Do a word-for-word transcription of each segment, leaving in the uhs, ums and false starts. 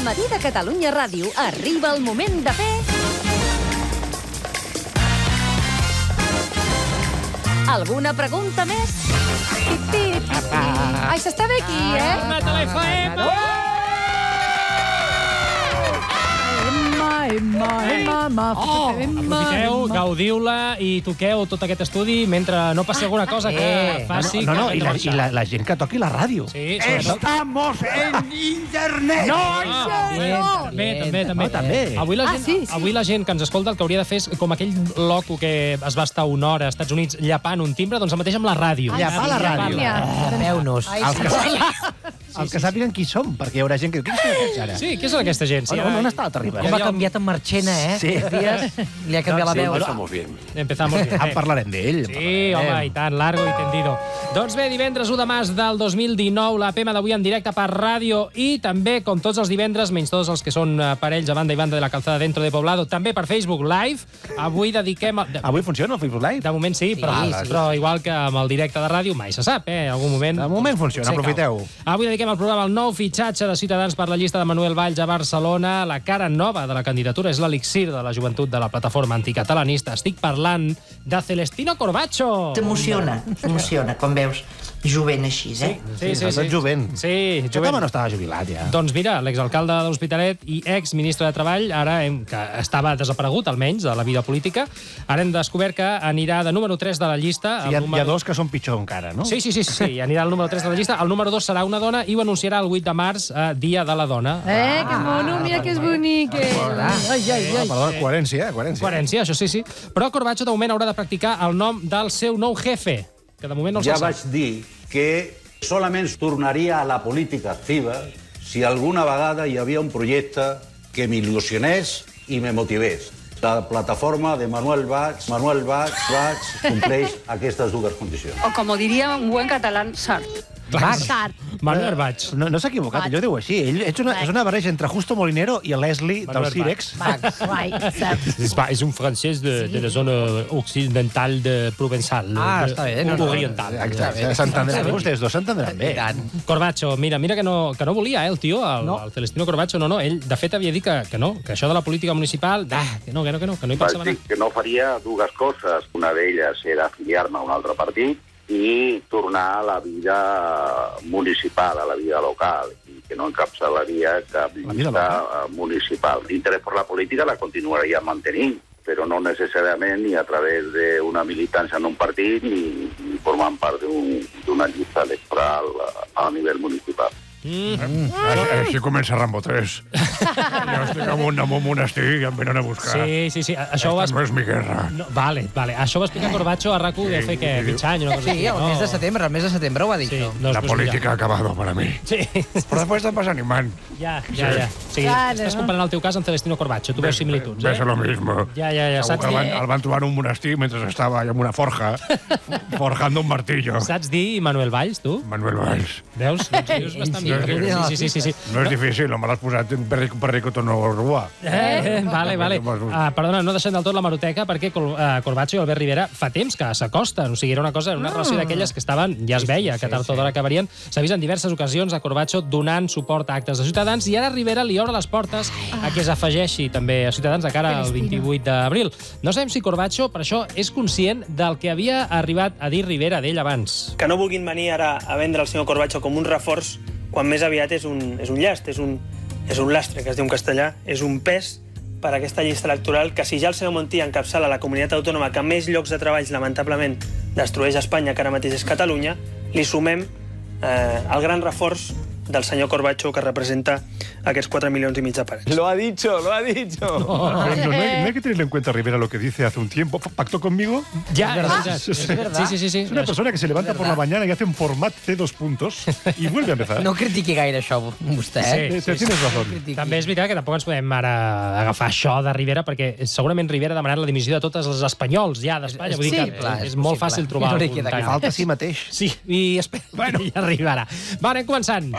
Matí de Catalunya Ràdio. Arriba el moment de fer... Alguna pregunta més? Pip, pip. Ai, s'està bé aquí, eh? Mata la F M! Emma, Emma, Emma, Oh, aprofiteu, gaudiu-la i toqueu tot aquest estudi mentre no passi alguna cosa que Eh, faci... No, no, que i la, marxar. i la, la gent que toqui la ràdio. Sí, sobretot. Estamos en internet. No, això també, no. també, també, també. No, també. Avui la, Ah, gent, sí, sí. avui la gent que ens escolta el que hauria de fer és com aquell loco que es va estar una hora als Estats Units llapant un timbre, doncs el mateix amb la ràdio. Llapar la ràdio. Llapar-la. Tapeu-nos. Els que, els que sàpiguen qui som, perquè hi haurà gent que diu, qui són aquests ara? Sí, què és aquesta gent? Sí, On, on, on està l'altre Ribas? Com ha canviat en Marchena, eh? Sí. Aquests dies li ha canviat la veu. Estamos bien. Empezamos bien. En parlarem d'ell. Sí, home, i tant, largo i tendido. Doncs bé, divendres u de març del dos mil dinou, la P M d'avui en directe per ràdio i també, com tots els divendres, menys tots els que són eh, parells a banda i banda de la calzada dentro de Poblado, també per Facebook Live. Avui dediquem... A... De, Avui funciona el Facebook Live? de moment sí, però, Sí, sí. però igual que amb el directe de ràdio, mai se sap, eh? En algun moment... De moment funciona, potser aprofiteu. cau. Avui dediquem al programa el nou fitxatge de Ciutadans per la llista de Manuel Valls a Barcelona. La cara nova de la candidatura és l'elixir de la joventut de la plataforma anticatalanista. Estic parlant de Celestino Corbacho. T'emociona, t'emociona, quan veus jovent així, eh? Sí, sí, Tot sí. jovent. Sí, Aquest jovent. home no estava jubilat, ja. Doncs mira, l'exalcalde de l'Hospitalet i exministre de Treball, ara hem, que estava desaparegut, almenys, de la vida política, ara hem descobert que anirà de número tres de la llista. Sí, hi, ha, el hi número... ha dos que són pitjor encara, no? Sí, sí, sí, sí, sí, anirà al número tres de la llista. El número dos serà una dona i ho anunciarà el vuit de març, eh, Dia de la Dona. Eh, que mono, mira que és bonic. eh. Ai, ai, ai. Perdó, coherència, eh? Coherència. Coherència, això sí, sí. Però Corbacho de moment haurà de practicar el nom del seu nou jefe, que de moment no el Ja sap. vaig dir que solament tornaria a la política activa si alguna vegada hi havia un projecte que m'il·lusionés i me motivés. La plataforma de Manuel Valls, Manuel Valls, Valls compleix aquestes dues condicions. O como diría un buen catalán, Sart. Sart. Manuel Valls. No, no s'ha equivocat, ell ho diu així. Ell és una, és una barreja entre Justo Molinero i Leslie del Manuel Cirex. Vaig, right, cert. És, és un francès de, de la zona occidental de Provençal. Ah, de, està bé, no, no. oriental. Exacte, s'entendran bé. Vostès dos s'entendran bé. I tant. Corbacho, mira, mira que no, que no volia, eh, el tio, el, No. el Celestino Corbacho, no, no, ell de fet havia dit que, que no, que això de la política municipal, ah, que no, que no, que no, que no hi Vaig pensava dir anar. que no faria dues coses. Una d'elles era afiliar-me a un altre partit i tornar a la vida municipal, a la vida local, i que no encapçalaria cap La vida llista local. eh, municipal. L'interès per la política la continuaria mantenint, però no necessàriament ni a través d'una militància en un partit ni, ni formant part d'un- d'una llista electoral a, a nivell municipal. Mm. Així comença Rambo tres. Jo estic en un, en un monestir i em venen a buscar. Sí, sí, sí, això ho va... Esta no és mi guerra. No, vale, vale, això ho va explicar Corbacho a RAC u de fer que mig any, una cosa Sí, així, el no? mes de setembre, el mes de setembre ho ha dit. Sí, no? doncs, La pues, política ha acabado para mí. mira. Sí, Però després te'n vas animant. ja, ja, ja. O sigui, Claro, estàs no? comparant el teu cas amb Celestino Corbacho, tu veus similituds, Ves eh? a lo mismo. Ja, ja, ja, Segur saps que el van, dir, el van trobar en un monestir mentre estava allà amb una forja, forjando un martillo. saps dir Manuel Valls, tu? Manuel Valls. Veus? Doncs dius bastant sí, bé. sí, Sí, sí, sí, sí. No és difícil, no me l'has posat en perrico, perrico tono rua. Eh, vale, vale. Uh, perdona, no deixem del tot la maroteca perquè Cor uh, Corbacho i Albert Rivera fa temps que s'acosten. O sigui, era una cosa, una relació d'aquelles que estaven, ja es veia, que tard o d'hora acabarien. S'ha vist en diverses ocasions a Corbacho donant suport a actes de Ciutadans i ara Rivera li obre les portes a que s'afegeixi també a Ciutadans de cara al vint-i-vuit d'abril. No sabem si Corbacho, per això, és conscient del que havia arribat a dir Rivera d'ell abans. Que no vulguin venir ara a vendre el senyor Corbacho com un reforç, quan més aviat és un, és un llast, és un, és un lastre, que es diu en castellà, és un pes per a aquesta llista electoral que si ja el senyor Montilla encapçala la comunitat autònoma que més llocs de treball, lamentablement, destrueix a Espanya, que ara mateix és Catalunya, li sumem eh, el gran reforç del senyor Corbacho que representa aquests quatre milions i mig de parells. Lo ha dicho, lo ha dicho. No, no, hay, no hay que tenerle en cuenta, Rivera, lo que dice hace un tiempo. ¿Pactó conmigo? Ja, verdad, ja, es verdad. Sí, sí, sí. sí. Es una persona que se levanta por la mañana y hace un format C dos puntos y vuelve a empezar. No critiqui gaire això, vostè, eh? Sí, Sí, tienes razón. Critiqui. També és veritat que tampoc ens podem ara agafar això de Rivera, perquè segurament Rivera ha demanat la dimissió de tots els espanyols ja d'Espanya. Vull dir Sí, que clar, és és molt possible. fàcil trobar No li algun queda tall. cap. Falta a si mateix. Sí, i espera bueno. que ja arribarà. Va, anem començant.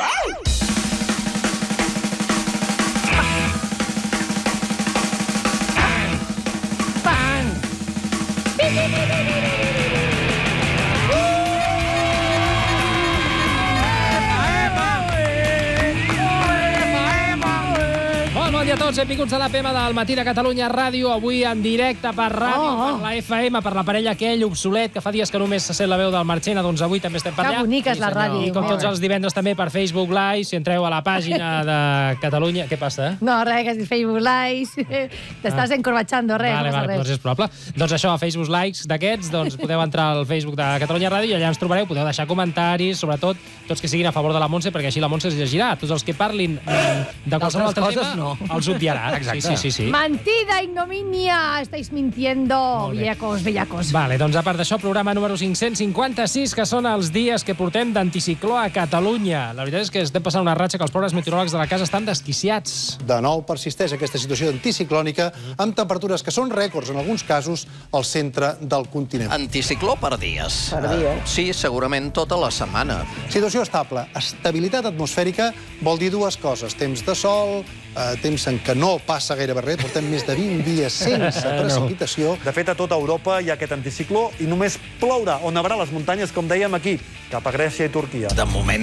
dia a tots, benvinguts a l'A P M del Matí de Catalunya Ràdio, avui en directe per ràdio, oh, oh. per la F M, per l'aparell aquell obsolet, que fa dies que només se sent la veu del Marchena, doncs avui també estem per allà. Que bonica és la ràdio. I com tots els divendres també per Facebook Live, si entreu a la pàgina de Catalunya... Què passa? No, res, que si Facebook Live, t'estàs encorbatxando, res. Vale, vale, doncs és probable. Doncs això, a Facebook Likes d'aquests, doncs podeu entrar al Facebook de Catalunya Ràdio i allà ens trobareu, podeu deixar comentaris, sobretot tots que siguin a favor de la Montse, perquè així la Montse es llegirà. Tots els que parlin de qualsevol altre tema, no. els obviarà. Exacte. Sí, sí, sí, sí. Mentida, ignominia, estáis mintiendo, bellacos, bellacos. Vale, doncs a part d'això, programa número cinc-cents cinquanta-sis, que són els dies que portem d'anticicló a Catalunya. La veritat és que estem passant una ratxa que els pobres meteoròlegs de la casa estan desquiciats. De nou persisteix aquesta situació anticiclònica amb temperatures que són rècords, en alguns casos, al centre del continent. Anticicló per dies. Per dies. Sí, segurament tota la setmana. Situació estable. Estabilitat atmosfèrica vol dir dues coses. Temps de sol, eh, temps en què no passa gairebé res, portem més de vint dies sense precipitació. De fet, a tota Europa hi ha aquest anticicló i només plourà o nevarà les muntanyes, com dèiem aquí, cap a Grècia i Turquia. De moment,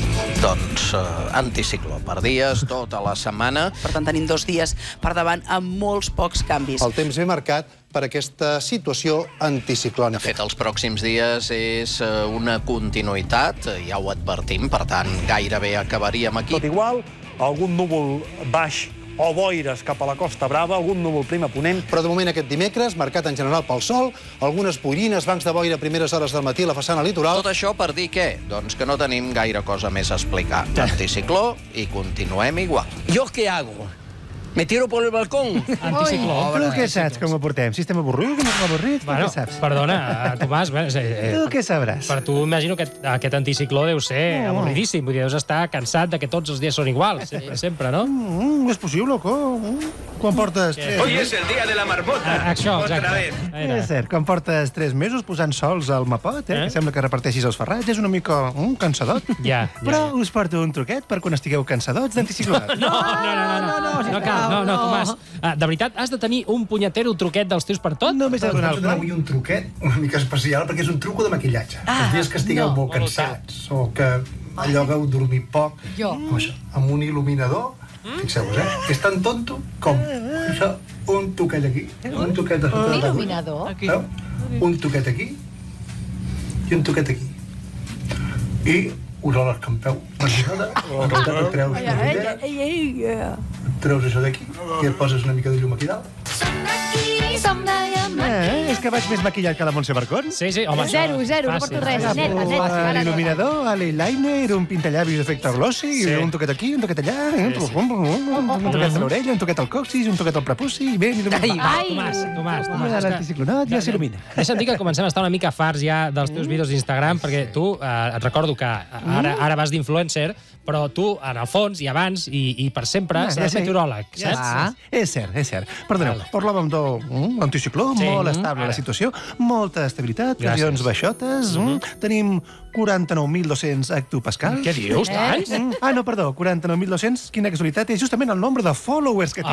doncs, eh, anticicló per dies, tota la setmana. Per tant, tenim dos dies per davant amb molts pocs canvis. El temps ve marcat per aquesta situació anticiclònica. De fet, els pròxims dies és una continuïtat, ja ho advertim, per tant, gairebé acabaríem aquí. Tot igual, algun núvol baix o boires cap a la Costa Brava, algun núvol prim a ponent. Però de moment aquest dimecres, marcat en general pel sol, algunes boirines, bancs de boira a primeres hores del matí a la façana litoral. Tot això per dir què? Doncs que no tenim gaire cosa més a explicar. Anticicló i continuem igual. ¿Yo qué hago? ¿Me tiro por el balcón? Anticicló. Tu què saps com ho portem? Si estem avorrits, com estem avorrits? Bueno, què saps? perdona, Tomàs... Eh, eh, tu què sabràs? Per tu, imagino que aquest anticicló deu ser Oh. avorridíssim. Vull dir, deus estar cansat de que tots els dies són iguals, sempre, sempre no? Mm, és possible, loco. Mm. Quan portes... Tres... Hoy es el día de la marmota. Ah, això, exacte. Otra vez. És cert, quan portes tres mesos posant sols al mapot, eh, Eh? que sembla que reparteixis els ferrats, és una mica mm, cansadot. Ja, ja. Però us porto un truquet per quan estigueu cansadots d'anticiclonat. No, no, no, no, no, no, no cal, no, no, Tomàs. Ah, de veritat, has de tenir un punyetero truquet dels teus per tot? Només he de donar el pla. Avui un truquet una mica especial, perquè és un truco de maquillatge. Ah, Els dies que estigueu no. molt cansats o que allò veu dormir poc, Jo. com això, amb un il·luminador, fixeu-vos, eh? Que és tan tonto com això, un toquet aquí, un toquet de Un il·luminador? Veu? Un toquet aquí i un toquet aquí. I us l'escampeu. Et treus la ulleres, et treus això d'aquí i et poses una mica de llum aquí dalt. Eh, és que vaig més maquillat que la Montse Barcón. Sí, sí, home, Zero, això- zero, no fàcil. porto res, net, net. A l'il·luminador, a l'eyeliner, un pintallavis d'efecte glossy, Sí. un toquet aquí, un toquet allà, un toquet a l'orella, un toquet al coccis, un toquet al prepuci, i ben il·luminat. Va, Tomàs, Tomàs, Tomàs. és que- L'anticiclonat ja s'il·lumina. Deixa'm dir que comencem a estar una mica farts ja dels teus vídeos d'Instagram, perquè tu, eh, et recordo que ara, ara vas d'influencer, però tu, en el fons, i abans, i, i per sempre, Ah, ja seràs sé. meteoròleg, Ja saps? sé. És cert, és cert. Perdoneu, parlàvem d'un anticicló, Sí. molt estable Ara. la situació, molta estabilitat, Gràcies. pressions baixotes, mm, tenim quaranta-nou mil dos-cents hectopascals. Què dius, tants? Mm, Ah, no, perdó, quaranta-nou mil dos-cents, quina casualitat, és justament el nombre de followers que tinc.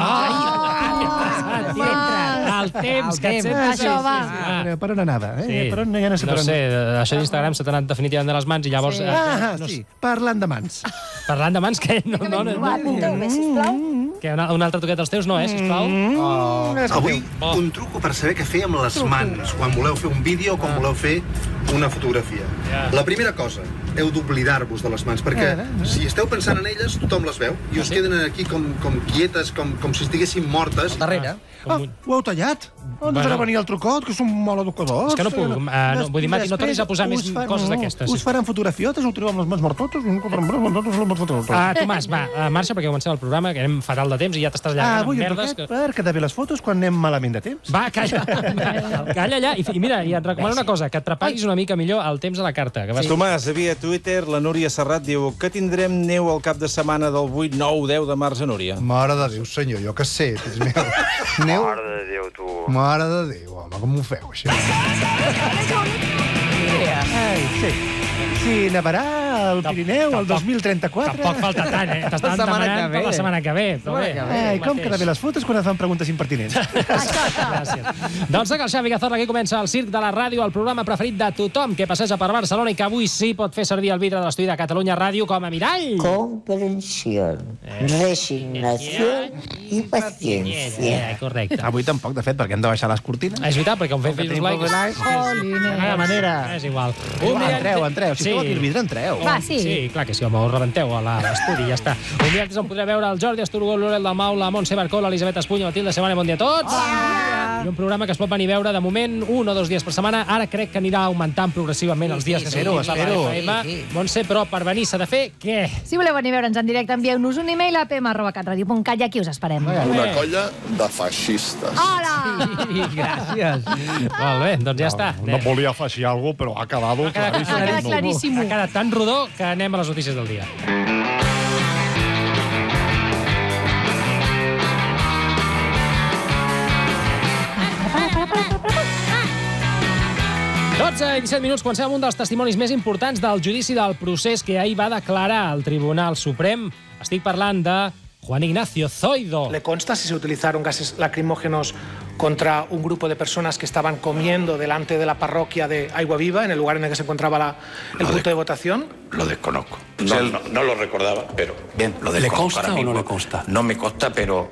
Ah, el temps que et sents... Això va. Ah, però per on anava? Eh? Sí. Per on, ja no sé no per on. sé, això d'Instagram se t'ha anat definitivament de les mans i llavors... Sí. eh, Ah, no sí, sé, parlant de mans. parlant de mans, que no, no, no, no, que una, un altre toquet dels teus no, eh, sisplau? Oh. Avui, un truco per saber què fer amb les mans, quan voleu fer un vídeo o quan voleu fer una fotografia. La primera cosa, heu d'oblidar-vos de les mans, perquè si esteu pensant en elles, tothom les veu, i us queden aquí com, com quietes, com, com si estiguessin mortes. Darrere. Ah, ho heu tallat? On Bueno. bueno. farà venir el trucot, que són mal educadors? És que no puc, eh, no, vull dir, Mati, no tornis a posar més coses d'aquestes, Us faran fotografiotes, ho trobeu amb les mans mortotes? Ah, Tomàs, va, eh, marxa perquè comencem el programa, que anem fatal de temps i ja t'estàs Ah, allargant vull amb un merdes. truquet Que... per quedar bé les fotos quan anem malament de temps. Va, calla, calla allà. I, I mira, i et recomano una cosa, que et trepaguis una mica millor el temps a la carta. Que vas... Sí. Tomàs, via Twitter, la Núria Serrat diu que tindrem neu al cap de setmana del vuit, nou, deu de març a Núria. Mare de Déu, senyor, jo què sé, fills meus. Neu... Mare de Déu, tu. Mare de Déu, home, com ho feu, això? Ai, sí. Si nevarà del Pirineu el dos mil trenta-quatre. Tampoc falta tant, eh? T'estan demanant per la setmana que ve. Però bé, Eh, com queden bé les fotos quan et fan preguntes impertinents? Gràcies. Doncs que el Xavi Cazorla, aquí comença el Circ de la Ràdio, el programa preferit de tothom que passeja per Barcelona i que avui sí pot fer servir el vidre de l'estudi de Catalunya Ràdio com a mirall. Comprensión, resignación y paciencia. Eh, correcte. Avui tampoc, de fet, perquè hem de baixar les cortines. És veritat, perquè on fem fills likes... De manera... És igual. Entreu, entreu. Si esteu aquí al vidre, entreu. Va, sí. Sí, clar que sí, home, us rebenteu a l'estudi, ja està. Un dia antes on podreu veure el Jordi Esturgol, l'Orel del Mau, la Montse Barcó, l'Elisabet Espunya, Matilde Semana, bon dia a tots. I un programa que es pot venir a veure de moment un o dos dies per setmana. Ara crec que anirà augmentant progressivament els dies que espero, espero. Montse, però per venir s'ha de fer què? Si voleu venir a veure'ns en directe, envieu-nos un e-mail a p m arroba catradio punt cat i aquí us esperem. Una colla de feixistes. Hola! Sí, gràcies. Molt bé, doncs ja està. No volia afegir alguna cosa, però ha quedat claríssim. Ha quedat claríssim. Ha quedat tan rodó que anem a les notícies del dia. dotze i disset minuts, comencem amb un dels testimonis més importants del judici del procés que ahir va declarar al Tribunal Suprem. Estic parlant de Juan Ignacio Zoido. ¿Le consta si se utilizaron gases lacrimógenos contra un grupo de personas que estaban comiendo delante de la parroquia de Aigua Viva, en el lugar en el que se encontraba la, el Lo punto de- de votación? Lo desconozco. No, no, no lo recordaba, pero bien, lo ¿Le desconozco consta ahora o no mismo. le consta? No me consta, pero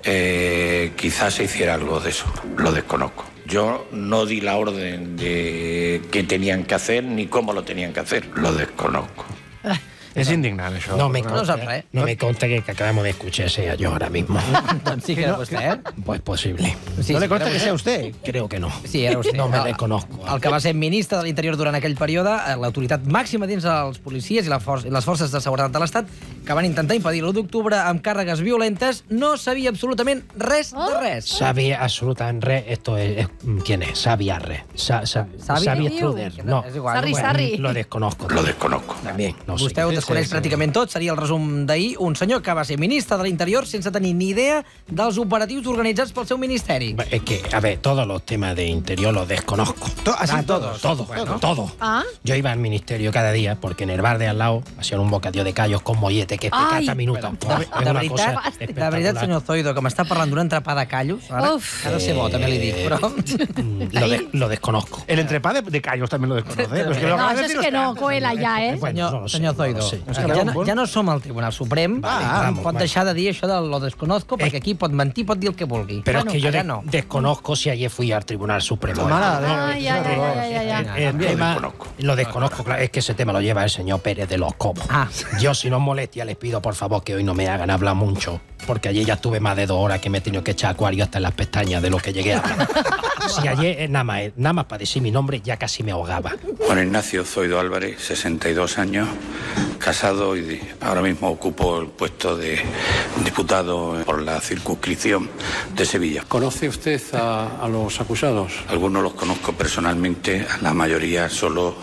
eh, quizás se hiciera algo de eso. Lo desconozco. Yo no di la orden de qué tenían que hacer ni cómo lo tenían que hacer. Lo desconozco. És indignant, això. No me No consta, sap res. no me consta que, que acabamos de escuchar ese yo ahora mismo. Doncs sí que era vostè, eh? Pues posible. Sí, ¿No le sí, consta era que sea vostè? usted? Creo que no. Sí, era vostè. No me El- reconozco. El que va ser ministre de l'Interior durant aquell període, eh, l'autoritat màxima dins els policies i la for i les forces de seguretat de l'Estat, que van intentar impedir l'u d'octubre amb càrregues violentes, no sabia absolutament res de res. Sabía absolutamente re, esto es, es- ¿quién es? Sabía re. Sa, sa, Sabi? Sabi Diu. Struder. No. És igual, Sarri, bueno, sarri. Lo desconozco. Lo desconozco. También. No sé. Vostè ho desconeix pràcticament tot, seria el resum d'ahir. Un senyor que va ser ministre de l'Interior sense tenir ni idea dels operatius organitzats pel seu ministeri. Es que, a ver, todos los temas de interior los desconozco. así Ah, todos. Todo, Bueno. todo. Ah, Yo iba al ministerio cada día porque en el bar de al lado hacían un bocadillo de callos con mollete que es Ay. pecata minuta. Buah, es De una veritat, cosa de espectacular. veritat, senyor Zoido, que m'està parlant d'un entrepà de callos, ara, Uf. ha de ser bo, també li dic, però... Lo, de- lo desconozco. El entrepá de, de callos también lo desconoce. Pues que lo no, acabas de això és decir que no, usted. Coela ja, eh? Bueno, no Senyor, lo sé, senyor no lo Zoido, sé. o sigui, ja, no, ja no som al Tribunal Suprem, Vale, ah, vamos, pot vale. deixar de dir això de lo desconozco, perquè aquí pot mentir, pot dir el que vulgui. Pero Bueno, es que yo allà de- no. desconozco si ayer fui al Tribunal Supremo. Mala, Ay, ay, ay, ay, ay, ay. El tema, lo desconozco, claro, es que ese tema lo lleva el señor Pérez de los Cobos. Ah. Yo, si no os molestia, les pido por favor que hoy no me hagan hablar mucho, porque ayer ya estuve más de dos horas que me he tenido que echar acuario hasta en las pestañas de lo que llegué a hablar. Si ayer, eh, nada más, eh, nada más para decir mi nombre, ya casi me ahogaba. Juan Ignacio Zoido Álvarez, sesenta y dos años, casado y de- ahora mismo ocupo el puesto de diputado por la circunscripción de Sevilla. ¿Conoce usted a, a los acusados? Algunos los conozco personalmente, a la mayoría solo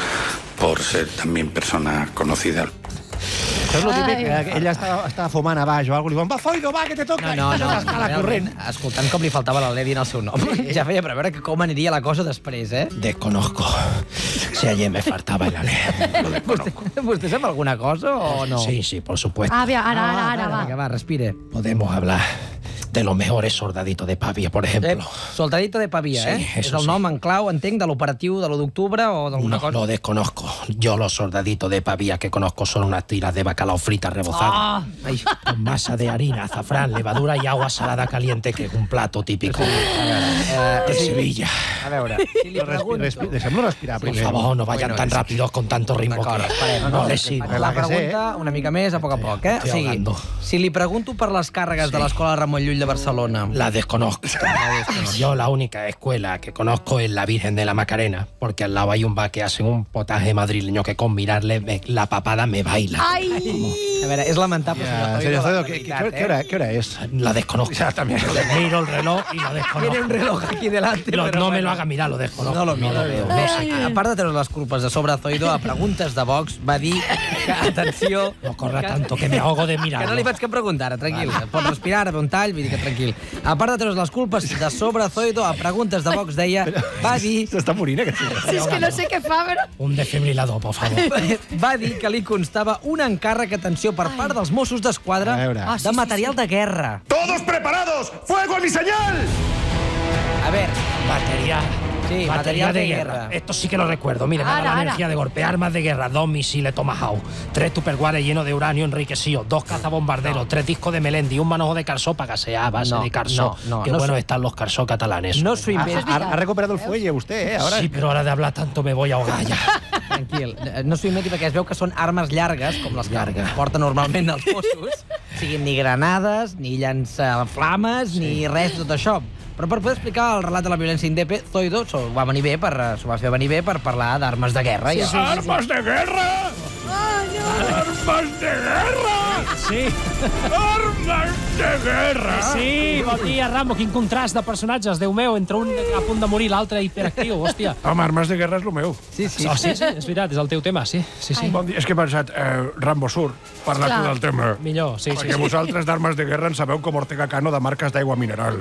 por ser también personas conocidas. Això és el típic, Ai. que ella estava, estava fumant a baix o alguna cosa, li diuen, va, Zoido, va, que te toca. No, no, no. Escala corrent. Realment, escoltant com li faltava l'Alè dient el seu nom, ja feia preveure que com aniria la cosa després, eh? Desconozco si ayer me faltaba el alé. Vostè, vostè sap alguna cosa o no? Sí, sí, por supuesto. Ah, ara, ara, ara, ara, va. Vinga, va, respire. Podemos hablar de los mejores soldaditos de Pavia, por ejemplo. Eh, soldadito de Pavia, Sí, eh? És eso el sí. nom en clau, entenc, de l'operatiu de l'u d'octubre o d'alguna No, cosa? lo desconozco. Yo los soldaditos de Pavia que conozco son unas tiras de bacalao fritas rebozadas. Ah! Ai. Con masa de harina, azafrán, levadura y agua salada caliente, que es un plato típico Eh, de sí. Sevilla. A veure, si li Respi- pregunto... respi- Deixem-lo respirar Por primer. favor, no vayan Bueno, tan sí. rápidos con tanto ritmo D'acord, que esperem. no, No, les sigo. la Relájese, pregunta una mica més, a poc a poc, eh? Estoy O sigui, ahogando. si li pregunto per les càrregues de l'escola Ramon Llull de Barcelona... La desconozco. Yo la única escuela que conozco es la Virgen de la Macarena, porque al lado hay un bar que hacen un potaje madrileño que con mirarle me- la papada me baila. Ai! A veure, és lamentable, Ja, senyor senyor Zoido, Zoido, la ¿qué, qué, veritat, qué hora, ¿qué hora es? La desconozco. Ya, también. Miro el reloj y lo desconozco. Tiene un reloj aquí delante, Lo- pero no me bueno. lo haga mirar, lo desconozco. No lo miro. No lo veo. No sé. A part de treure les culpes de sobre Zoido, a preguntes de Vox va dir que, atenció... No corra tanto, que me ahogo de Que mirarlo. no li faig cap pregunta ara, tranquil. Vale. Pot respirar, ara ve un tall, vull dir que que tranquil. A part de treure's les culpes de sobre, Zoido, a preguntes de Vox, deia, va dir... S'està morint, aquest senyor. Si és que no sé què fa, però... Un desfibrilador, por favor. Va dir que li constava un encàrrec, atenció, per part dels Mossos d'Esquadra Ah, de material de guerra. ¡Todos preparados! ¡Fuego a mi señal! A ver, Material. Sí, Batería material de de guerra. guerra. Esto sí que lo recuerdo. Mira, me da Ara, la ara. energía de golpe. Armas de guerra, dos misiles Tomahawk, tres tupperwares llenos de uranio enriquecido, dos cazabombarderos, no. tres discos de Melendi, un manojo de Carsó para gasear a base No, de Carsó. no, no, Qué no bueno soy- están los Carsó catalanes. No s'ho Ha, inventi. ha, ha recuperat el fuelle, vostè, eh? Ahora... Sí, pero ahora de hablar tanto me voy a ahogar ya. Tranquil, no s'ho inventi perquè es veu que són armes llargues, com les que porten normalment els Mossos, siguin ni granades, ni llançaflames, sí. ni res de tot això. Però per poder explicar el relat de la violència indepe, Zoido s'ho va venir bé per, s'ho va fer venir bé per parlar d'armes de guerra. Sí, ja. sí, sí, sí. ¡Armas de guerra! ¡Armes de guerra! Sí. ¡Armes de guerra! Sí, bon dia, Rambo. Quin contrast de personatges, Déu meu, entre un a punt de morir, l'altre hiperactiu, hòstia. Home, armes de guerra és el meu. Sí, sí. Oh, sí, sí, és veritat, és el teu tema, sí. sí, sí. Bon dia. És que he pensat, eh, Rambo Sur, parlar Clar. del tema. Millor, sí, sí. Perquè sí. vosaltres d'armes de guerra en sabeu com Ortega Cano de marques d'aigua mineral.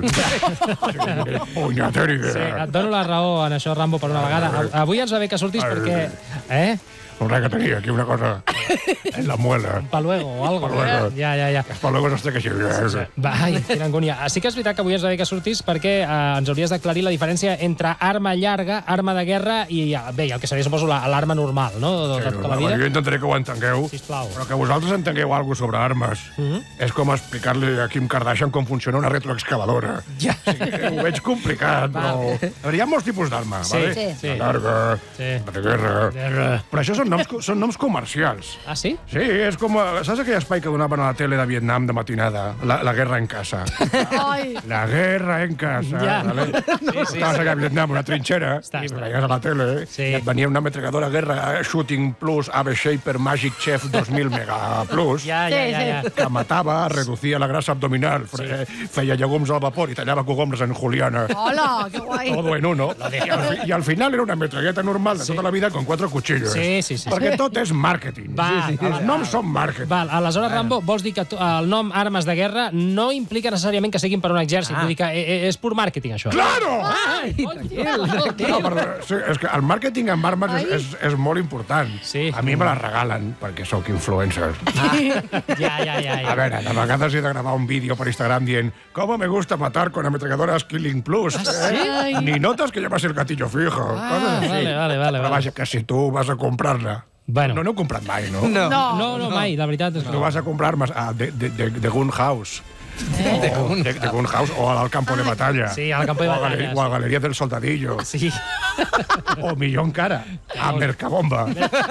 Punyatèrica. Sí, et dono la raó en això, Rambo, per una vegada. Avui ens va bé que sortis perquè... Eh? Habrá que tenir aquí una cosa en la muela. Pa luego o algo. Paluego. Ja, ja, ja. Pa luego no sé què sigui. Va, ai, quina angúnia. Sí que és veritat que avui ens va bé que sortis perquè eh, ens hauries d'aclarir la diferència entre arma llarga, arma de guerra i, bé, el que seria, suposo, la- l'arma normal, no? De, de tota la vida. Jo intentaré que ho entengueu, Sisplau. però que vosaltres entengueu alguna cosa sobre armes. És com explicar-li a Kim Kardashian com funciona una retroexcavadora. Ja. O sigui, que ho veig complicat, però... A veure, hi ha molts tipus d'arma, Sí, vale? sí, sí. La larga, Sí. la de guerra... Guerra. Però això són noms, co- són noms comercials. Ah, sí? Sí, és com... a- Saps aquell espai que donaven a la tele de Vietnam de matinada? La, la guerra en casa. Ai. La guerra en casa. Ja. Vale? Sí, sí, Estaves allà a Vietnam, una trinxera, Està, i està. veies a la tele, Sí. i et venia una ametralladora guerra eh, Shooting Plus Ave Shaper Magic Chef dos mil Mega Plus, Ja, ja, ja, ja. que matava, reducia la grasa abdominal, fe- feia llegums al vapor i tallava cogombres en juliana. Hola, que guai. Todo en uno. I al, fi- I al final era una metralleta normal de tota la vida con cuatro cuchillos. Sí, sí, sí. Perquè tot és marketing. Va, sí, sí, Els noms són marketing. Val, aleshores, Rambo, vols dir que tu- el nom armes de guerra no implica necessàriament que siguin per un exèrcit, Ah. vull dir que eh, eh, és pur màrqueting, això. Claro! Ai, No, però, sí, és que el màrqueting amb armes és, és, és molt important. Sí. A mi me les regalen, perquè sóc influencer. Ja, ja, ja, ja. A veure, de vegades he de gravar un vídeo per Instagram dient «Cómo me gusta matar con ametralladoras Killing Plus». sí? Eh? Ni notas que llevas el gatillo fijo. Ah, coses així. vale, vale, vale, Però vale. vaja, que si tu vas a comprar-la... Bueno. No n'heu comprat mai, no? No. No, no, mai, la veritat és Tu que... vas a comprar armes a de, de, de, de Gun House. De O de, de Gun House o al campo de batalla. Sí, al campo de o a batalla, Galeria, sí. o a Galeria del Soldadillo. Sí. O millor encara, a Mercabomba.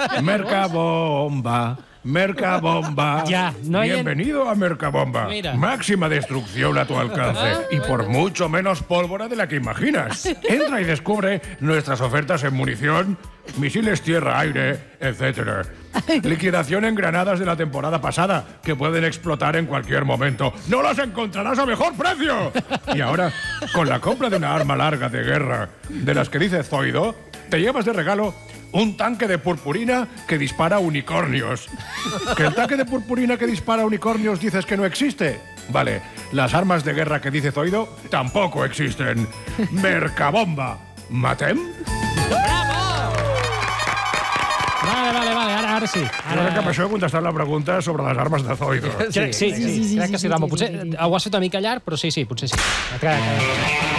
Mercabomba. Mercabomba. Ya, no hay en- Bienvenido a Mercabomba. Mira. Máxima destrucción a tu alcance. Y por mucho menos pólvora de la que imaginas. Entra y descubre nuestras ofertas en munición, misiles tierra-aire, etcétera. Liquidación en granadas de la temporada pasada, que pueden explotar en cualquier momento. ¡No las encontrarás a mejor precio! Y ahora, con la compra de una arma larga de guerra, de las que dice Zoido, te llevas de regalo un tanque de purpurina que dispara unicornios. ¿Que el tanque de purpurina que dispara unicornios dices que no existe? Vale, las armas de guerra que dice Zoido tampoco existen. Mercabomba. ¿Matem? Vale, vale, vale, ara, ara sí. Ara... Crec que per això he contestat la pregunta sobre les armes de Zoido. Crec, sí, sí, sí, sí, crec que sí, Rambo. Potser ho has fet una mica llarg, però sí, sí, potser sí. Que, que...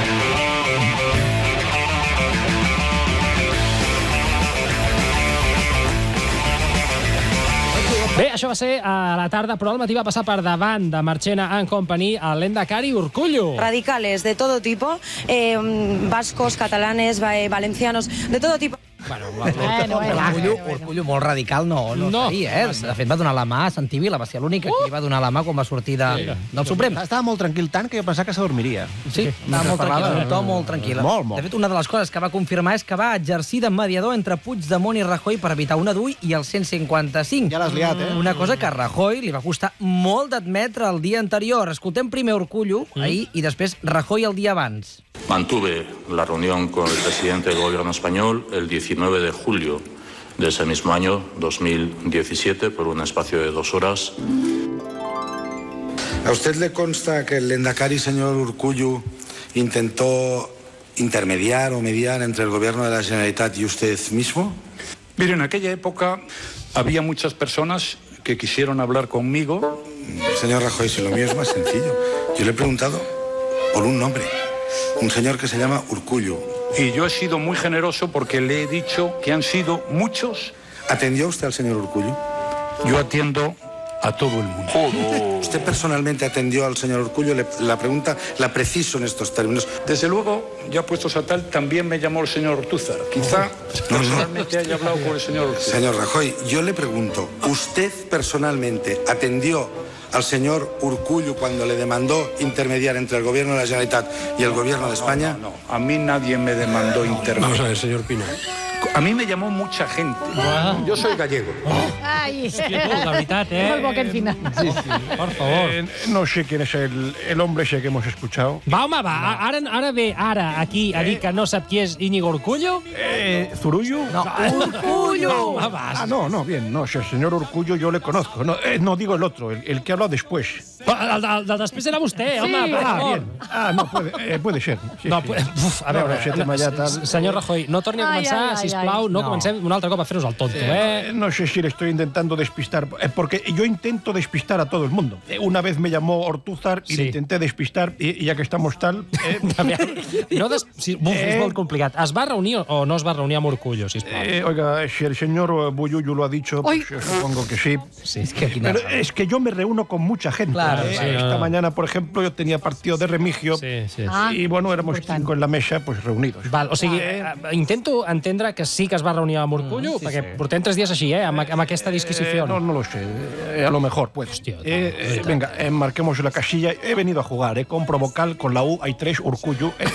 Bé, això va ser a la tarda, però al matí va passar per davant de Marchena and Company a l'Endacari Urkullu. Radicales de todo tipo, eh, vascos, catalanes, va- valencianos, de todo tipo. Bueno, Bueno, bueno, Urkullu, bueno, Urkullu molt radical no, no, No. no seria, eh? De fet, va donar la mà a Santi Vila, va ser l'única uh! que li va donar la mà quan va sortir de, sí. del Suprem. Estava molt tranquil, tant que jo pensava que s'adormiria. Sí, estava molt tranquil, un to molt tranquil. Molt, molt. De fet, una de les coses que va confirmar és que va exercir de mediador entre Puigdemont i Rajoy per evitar una D U I i el cent cinquanta-cinc. Ja l'has liat, eh? Una cosa que a Rajoy li va costar molt d'admetre el dia anterior. Escoltem primer Urkullu, mm. ahir, i després Rajoy el dia abans. Mantuve la reunión con el presidente del gobierno español el diecinueve de julio de ese mismo año, dos mil diecisiete, por un espacio de dos horas. ¿A usted le consta que el Lehendakari, señor Urkullu, intentó intermediar o mediar entre el gobierno de la Generalitat y usted mismo? Mire, en aquella época había muchas personas que quisieron hablar conmigo. Señor Rajoy, si lo mío es más sencillo. Yo le he preguntado por un nombre. Un señor que se llama Urkullu. Y yo he sido muy generoso porque le he dicho que han sido muchos. ¿Atendió usted al señor Urkullu? Yo atiendo a todo el mundo. ¿Usted personalmente atendió al señor Urkullu? Le, la pregunta la preciso en estos términos. Desde luego, ya puestos a tal, también me llamó el señor Ortúzar. Quizá personalmente haya hablado con el señor Ortúzar. Señor Rajoy, yo le pregunto, ¿usted personalmente atendió al señor Urkullu cuando le demandó intermediar entre el gobierno de la Generalitat y el gobierno de España? No, no, no. A mí nadie me demandó intermediar. Vamos a ver, señor Pino. A mí me llamó mucha gente. Wow. Yo soy gallego. Ai, Hòstia, tu, la veritat, eh? molt bo aquest final. Sí, sí. Por favor. Eh, no sé quién es el, el hombre ese que hemos escuchado. Va, home, va. Ara, ara ve, ara, aquí, a dir que no sap qui és Íñigo Urkullu? Eh, ¿Zurullu? No, Urkullu. Home, ah, no, no, bien, no, ese señor Urkullu yo le conozco. No, eh, no digo el otro, el, el que ha hablado después. El, el, el després era vostè, Sí. home, per Ah, favor. bien. Ah, no, puede, eh, puede ser. Sí, No, sí. pu- uf, a veure, No, ese tema ya tal. senyor Rajoy, no torni a Ai, començar, ai, ai, sisplau, ai. no No. comencem un altre cop a fer-nos el tonto, eh? Eh, no sé si le estoy intentando despistar, eh, porque yo intento despistar a todo el mundo. Eh, Una vez me llamó Ortúzar y Sí. le intenté despistar, y, y ya que estamos tal... Eh, No des... sí, uf, és Eh. molt complicat. Es va reunir o no es va reunir amb Urkullu, sisplau? eh, oiga, si el señor Buyuyu lo ha dicho, pues yo supongo que sí. Sí, es que aquí Pero nada. es que yo me reúno con mucha gente. Claro, eh. sí, Esta no, no. mañana, por ejemplo, yo tenía partido de Remigio Sí, sí. Ah, y bueno, éramos cinco en la mesa, pues reunidos. Val, o sigui, eh, intento entendre que sí que es va reunir amb Urkullu, mm, sí, perquè sí. portem tres dies així, eh, amb, amb aquesta disquisició. Eh, no, no lo sé. Eh, a lo mejor, pues. Hòstia, tu, Eh, eh, venga, eh, marquemos la casilla. He venido a jugar, eh. Compro vocal con la U, hay tres, Urkullu. Eh,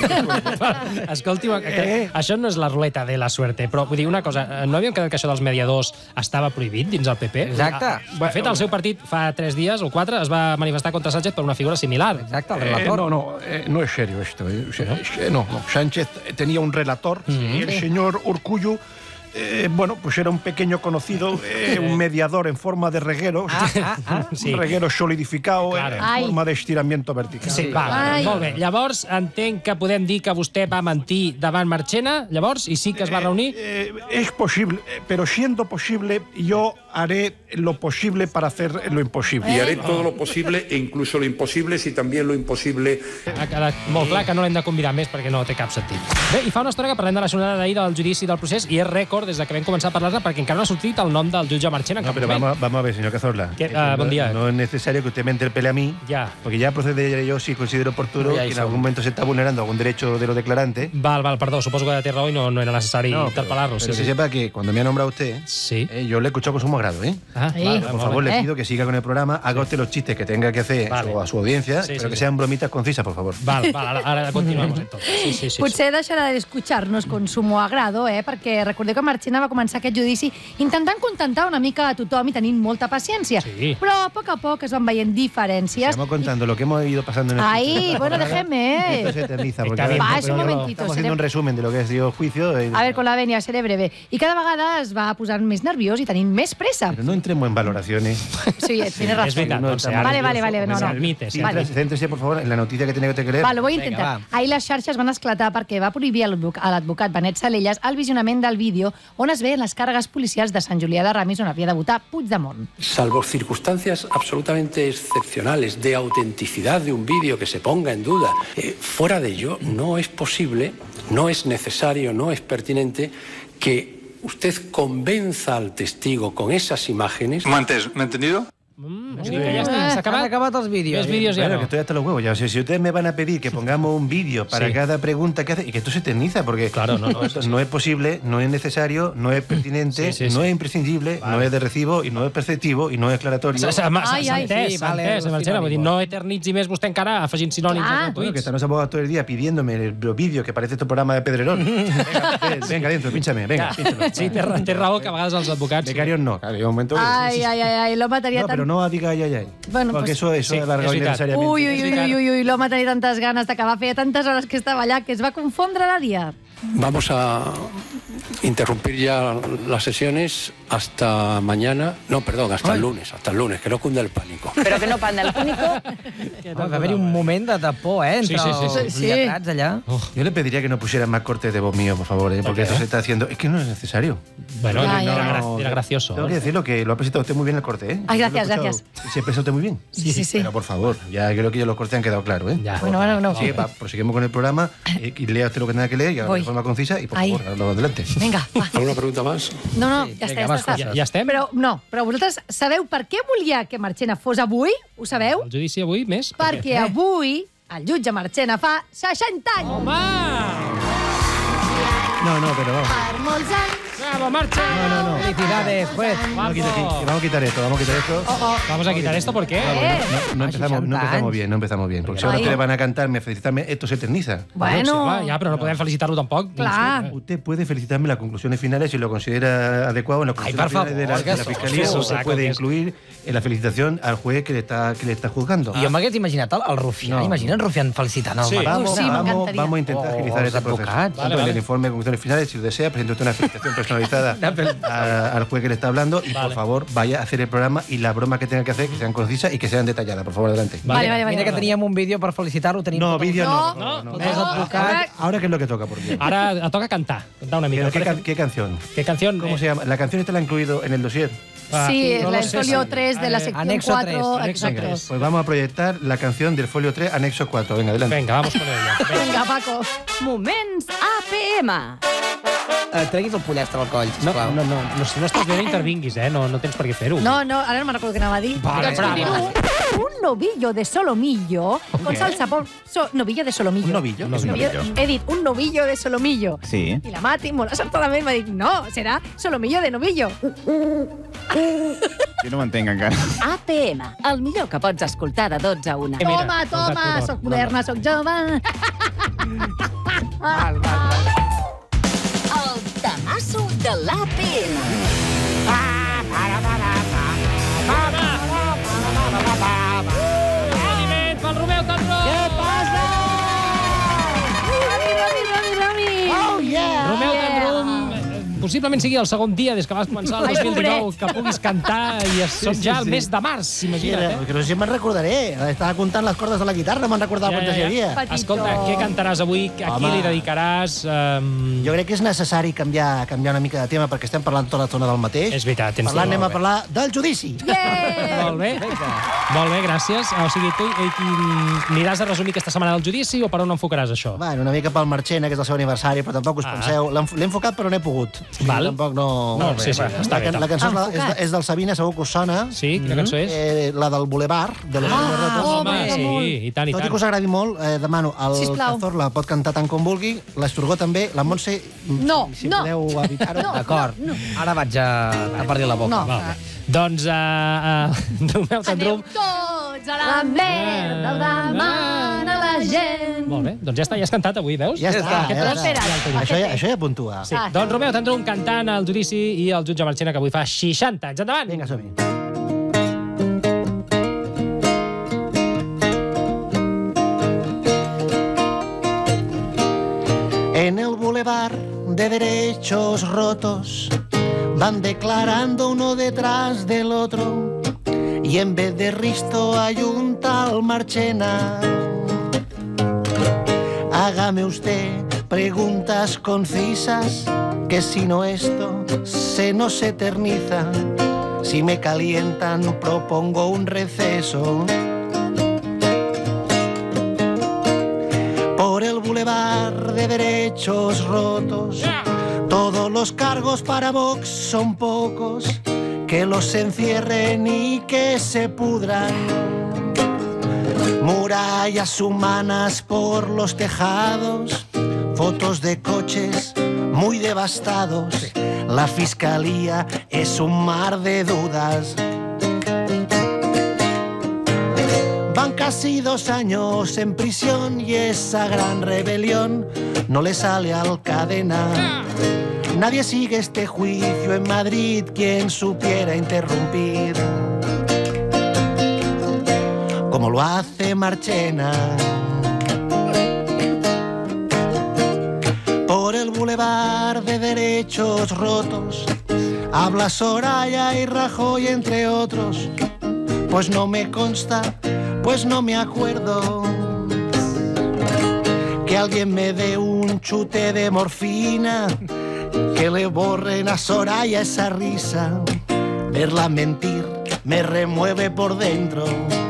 Escolti, que, això no és la ruleta de la suerte, però vull dir una cosa, no havíem quedat que això dels mediadors estava prohibit dins el P P? Exacte. Ah, De fet, el seu partit fa tres dies o quatre es va manifestar contra Sánchez per una figura similar. Exacte, el Eh, relator. no, no, eh, no es serio esto. eh. O sea, es que no, no. Sánchez tenía un relator y el señor Urkullu, eh, bueno, pues era un pequeño conocido, eh, un mediador en forma de reguero, sí. un reguero solidificado Claro. en Ai. forma de estiramiento vertical. Sí, va, Ai. molt bé. Llavors, entenc que podem dir que vostè va mentir davant Marchena, llavors, i sí que es va reunir? Eh, es posible, eh, pero siendo posible, yo haré lo posible para hacer lo imposible. Y haré todo lo posible e incluso lo imposible si también lo imposible... Ha quedat molt clar que no l'hem de convidar més perquè no té cap sentit. Bé, i fa una estona que parlem de la sonada d'ahir del judici del procés i és rècord des de que vam començar a parlar-ne perquè encara no ha sortit el nom del jutge Marchena. No, pero vamos, vamos a ver, señor Cazorla. ¿Qué? Eh, Ah, no, buen día. No es necesario que usted me interpele a mí, Ya. porque ya procederé yo si considero oportuno No, ya que en hizo. algún momento se está vulnerando algún derecho de los declarantes. Val, val, perdó, suposo que té raó i no, no era necessari No, pero, interpel·lar-lo. pero Sí, que sí. sepa que cuando me ha nombrado usted, Sí. eh, yo le he escuchado con sumo agrado, ¿eh? Ah, Sí. vale, Por molt favor, bé. le pido que siga con el programa, haga usted los chistes que tenga que hacer Vale. a su audiencia, Sí, pero sí, que sí. sean bromitas concisas, por favor. Val, val, ara, ara continuamos entonces. Sí, sí, sí. Potser deixarà d'escuchar-nos con sumo agrado, eh? Perquè recordeu que Marchena va començar aquest judici intentant contentar una mica a tothom i tenint molta paciència. Sí. Però a poc a poc es van veient diferències. Estamos contando lo que hemos ido pasando en el Ahí, juicio. bueno, déjeme. Esto se eterniza, porque Está bien, ahora Va, es un estamos momentito. haciendo un seré- resumen de lo que ha sido el juicio. eh, A ver, con la venia, seré breve. I cada vegada es va posant més nerviós i tenint més pressa. Pero no entremos en valoraciones. Sí, tienes razón. És veritat, No, doncs, está ara- Vale, vale, vale, no, no. Admite, sí. Vale. Céntrese, céntrese, por favor, en la noticia que tenía que leer. Va, lo voy a Vinga, intentar. va. Ahir les xarxes van esclatar perquè va prohibir a l'advoc- a l'advocat Benet Salellas el visionament del vídeo on es veien les càrregues policials de Sant Julià de Ramis on havia de votar Puigdemont. Salvo circunstancias absolutamente excepcionales de autenticidad de un vídeo que se ponga en duda, eh, fuera de ello no es posible, no es necesario, no es pertinente que usted convenza al testigo con esas imágenes. ¿Me ha entendido? Mm, o sigui que ja està, s'ha Han acabat. acabat els vídeos. Més vídeos ja Bueno, no. que estoy hasta los huevos ya. O sea, si ustedes me van a pedir que pongamos un vídeo para Sí. cada pregunta que hace, y que esto se eterniza, porque Claro, no, no, esto no es posible, no es necesario, no es pertinente, Sí, sí, no sí. es imprescindible, no es de recibo, y no es perceptivo, y no es aclaratorio. S'ha s'ha- s'ha Ai, ai, entès, sí, s'ha vale, entès, los Marchena. Vull dir, sinònims. no eternitzi més vostè encara afegint sinònims Ah. gratuïts. Bueno, que están los abogados todo el día pidiéndome los vídeos que parece este programa de Pedrerol. Venga, ven, venga, dentro, pínchame, venga, pínchalo. Sí, té, ra- té raó que a vegades els advocats... Becarios no, claro, hay un momento... Ai, ai, ai, ai, l'home tenia No, tant... pero no diga ay, ay, ay. Bueno, porque pues- eso, eso sí, es alargado es veritat. innecesariamente. Ui, ui, ui, ui, ui, l'home tenia tantes ganes d'acabar, feia tantes hores que estava allà que es va confondre la dia. Vamos a interrumpir ya las sesiones hasta mañana, no, perdón, hasta Ay. el lunes, hasta el lunes, que no cunda el pánico. Però que no panda el pánico. Va haver-hi un moment de por, eh, entre Sí, sí, sí, sí. els lletrats allà. Yo le pediría que no pusieran más cortes de voz mío, por favor, ¿eh? porque esto se está haciendo... Es que no es necesario. Bueno, No, era, no, era, no. era gracioso. Tengo que decirlo, que lo ha presentado usted muy bien el corte, ¿eh? Ay, Yo lo he gracias, escuchado. gracias. Se expresa usted muy bien. Sí, sí, sí. Pero por favor, ya creo que ya los cortes han quedado claros, ¿eh? Ya. Bueno, bueno, no. Sí, va, proseguimos con el programa eh, y lea usted lo que tenga que leer y Voy. de forma concisa y por Ahí. favor, hágalo adelante. Vinga, va. ¿Alguna pregunta más? No, no, Sí, ja vinga, està, vas, ja està. Ja, ja estem? Però no, però vosaltres sabeu per què volia que Marchena fos avui? Ho sabeu? El judici avui més? Perquè avui el jutge Marchena fa seixanta anys. Home! No, no, pero vamos. Per molts anys. Bravo, Marche! No, no, no. Felicidades, juez. Vamos a, quitar, aquí, vamos a quitar esto, vamos a quitar esto. Oh, oh. Vamos a quitar esto, ¿por qué? Eh. No, no, empezamos, no empezamos bien, no empezamos bien. Porque seguro Ay. que le van a cantar, me felicitarme, esto se eterniza. Bueno. Sí, clar, ja, però no podem felicitar-lo tampoc. Clar. Usted puede felicitarme en las conclusiones finales si lo considera adecuado. En las Ay, conclusiones por finales de la, favor, de la que Fiscalía eso, o se saco, puede que es- incluir en la felicitación al juez que le está, que le está juzgando. I jo m'hagués imaginat el, el Rufián, No. imagina't Rufián felicitant el Sí. Marc. Vamos, Sí, me vamos, encantaría. vamos a intentar O agilizar los este proceso. advocats. Tanto Vale, en vale. el informe de conclusiones finales, si lo desea, presente usted una felicitación personalizada a- al juez que le está hablando y, Vale. por favor, vaya a hacer el programa y la broma que tenga que hacer, que sean concisas y que sean detalladas. Por favor, adelante. Vale, vale, vale. Mira que teníem un vídeo per felicitar-lo. Tenim No, tot el- vídeo no. No, no, no. Més advocat. Ahora, ¿qué es lo que toca? Por Dios? Ara toca cantar, cantar una mica. ¿Pero qué, can- qué canción? ¿Qué canción? ¿Cómo eh, se llama? ¿La canción esta la ha incluido en el dossier? ah, Sí, no la lo sé, folio sí. tres de la sección Anexo cuatro. tres, anexo Exacto. tres. Pues vamos a proyectar la canción del folio tres, anexo cuatro. Venga, adelante. Venga, vamos con ella. Venga. Vinga, Paco. Moments A P M. Eh, treguis el pollastre al coll, No, sisplau. no, no, no, si no estàs bé, no intervinguis, eh? No, no tens per què fer-ho. No, no, ara no me'n recordo què anava a dir. Vale, Doncs bravo. continua. Un novillo de solomillo con salsa por... So, novillo de solomillo. Un novillo? Un novillo. He dit un novillo de solomillo. Sí. I la Mati, molt acertadament, m'ha dit no, serà solomillo de novillo. Jo no m'entenc encara. A P M, el millor que pots escoltar de dotze a una. mira, Toma, toma, escolta, soc no, moderna, soc jove. Val, val, val. El tamasso de l'A P M. Aplaudiment pel Romeu Tendró! Què passa? Rami, Rami, Rami, Rami. Oh, yeah! Romeu Tendrum, possiblement sigui el segon dia des que vas començar el Ai, dos mil dinou pobret. que puguis cantar i es som sí, ja al sí. mes de març, imagina't, eh? Que no sé si me'n recordaré. Estava comptant les cordes de la guitarra, me'n recordava Ja, quantes ja, hi havia. ja. Escolta, què cantaràs avui? A qui Home. li dedicaràs? Um... Jo crec que és necessari canviar, canviar una mica de tema perquè estem parlant tota l'estona del mateix. És veritat, tens Parlant, raó, anem a bé. parlar del judici. Molt bé. Molt bé, gràcies. O sigui, tu eh, qui- aniràs a resumir aquesta setmana del judici o per on enfocaràs això? Bueno, una mica pel Marchena, que és el seu aniversari, però tampoc us Ah. penseu. L'he enf- l'he enfocat, però no he pogut. Val. Tampoc no... No, sí, sí, la, està bé, la, la cançó és, la, és, Enfocat. de- és del Sabina, segur que us sona. Sí, quina cançó és? Eh, la del Boulevard, de los Números Rotos. home, sí, i tant, i Tot i tant. que us agradi molt, eh, demano, el Sisplau. Cazorla pot cantar tant com vulgui, l'Esturgó també, la Montse, No, si no. podeu evitar-ho. No. D'acord. Ara vaig a, a partir la boca. No. Molt bé. Doncs, uh, uh, Romeu Tendrum... Tots a la merda, ho demana la gent. Molt bé, doncs ja està, ja has cantat avui, veus? Ja està, Aquest ja tros està. ja el tenim. Això ja, això ja puntua. Sí. Doncs Romeu Tendrum cantant el judici i el jutge Marchena, que avui fa seixanta anys. Endavant! Vinga, som-hi. En el bulevar de derechos rotos van declarando uno detrás del otro y en vez de Risto hay un tal Marchena. Hágame usted preguntas concisas, que si no esto se nos eterniza. Si me calientan propongo un receso. Por el bulevar de derechos rotos, todos los cargos para Vox son pocos. Que los encierren y que se pudran. Murallas humanas por los tejados, fotos de coches muy devastados. La fiscalía es un mar de dudas. Van casi dos años en prisión y esa gran rebelión no le sale al cadena. Nadie sigue este juicio en Madrid, quien supiera interrumpir como lo hace Marchena. Por el bulevar boulevard de derechos rotos habla Soraya y Rajoy, entre otros. Pues no me consta, pues no me acuerdo que alguien me dé un chute de morfina, que le borren a Soraya esa risa. Verla mentir me remueve por dentro.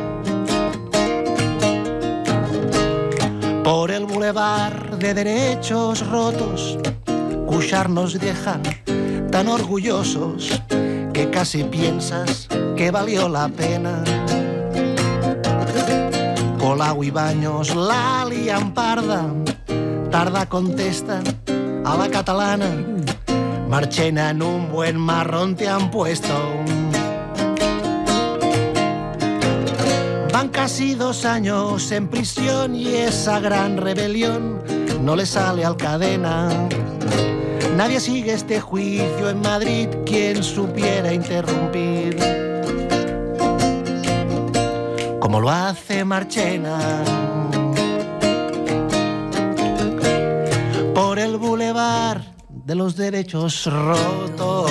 Por el bulevar de derechos rotos, Cuixart nos dejan tan orgullosos que casi piensas que valió la pena. Colau y Baños la lian parda, tarda contestan a la catalana. Marchena, en un buen marrón te han puesto. Van casi dos años en prisión y esa gran rebelión no le sale al Cadena. Nadie sigue este juicio en Madrid, quien supiera interrumpir como lo hace Marchena. Por el bulevar de los derechos rotos.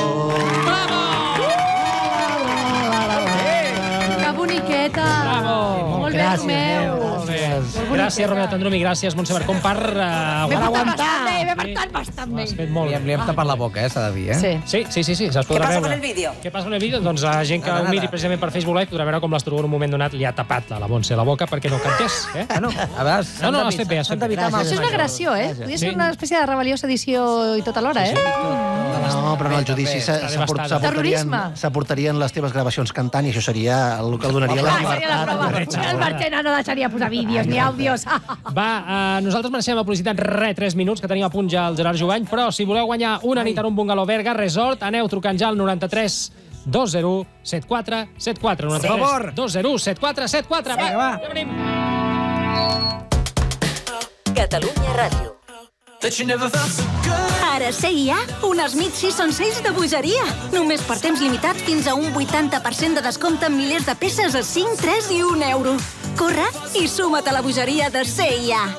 Que boniqueta! Bravo! Molt bé, Romeu. Gràcies, Romeu Tendrumi, gràcies, Montse Barcón, per uh, M'he portat aguantar. bastant bé, m'he portat bastant bé. Has fet molt Li hem, li hem tapat la boca, eh, s'ha de dir, eh? Sí. Sí, sí, sí, sí, se'ls podrà passa veure. con el vídeo? Què passa con el vídeo? Doncs la gent que Nada, ho miri nada. precisament per Facebook Live podrà veure com l'Asturgo en un moment donat li ha tapat a la Montse la boca perquè no cantés. Eh? Bueno, a veure, No, no, has fet bé, has fet bé. Això és una agressió, eh? Podria ser una espècie de rebel·lió, sedició i tot alhora, eh? No, però en el judici Està s'aport- devastada. s'aportarien Terrorisme. s'aportarien les teves gravacions cantant i això seria el que el donaria la Ah, seria la prova. llibertat. El Marchena no deixaria posar vídeos ni àudios. Va, uh, nosaltres mereixem la publicitat re, tres minuts, que tenim a punt ja el Gerard Jubany, però si voleu guanyar una nit en un bungalow Berga Resort, aneu trucant ja al noranta-tres dos zero set quatre set quatre. Per favor. dos zero set quatre set quatre. Va, va. ja venim. Catalunya Ràdio. Ara C I A, unes Mid Season Sales de bogeria. Només per temps limitat fins a un vuitanta per cent de descompte en milers de peces a cinc, tres i un euro. Corre i suma't a la bogeria de C I A.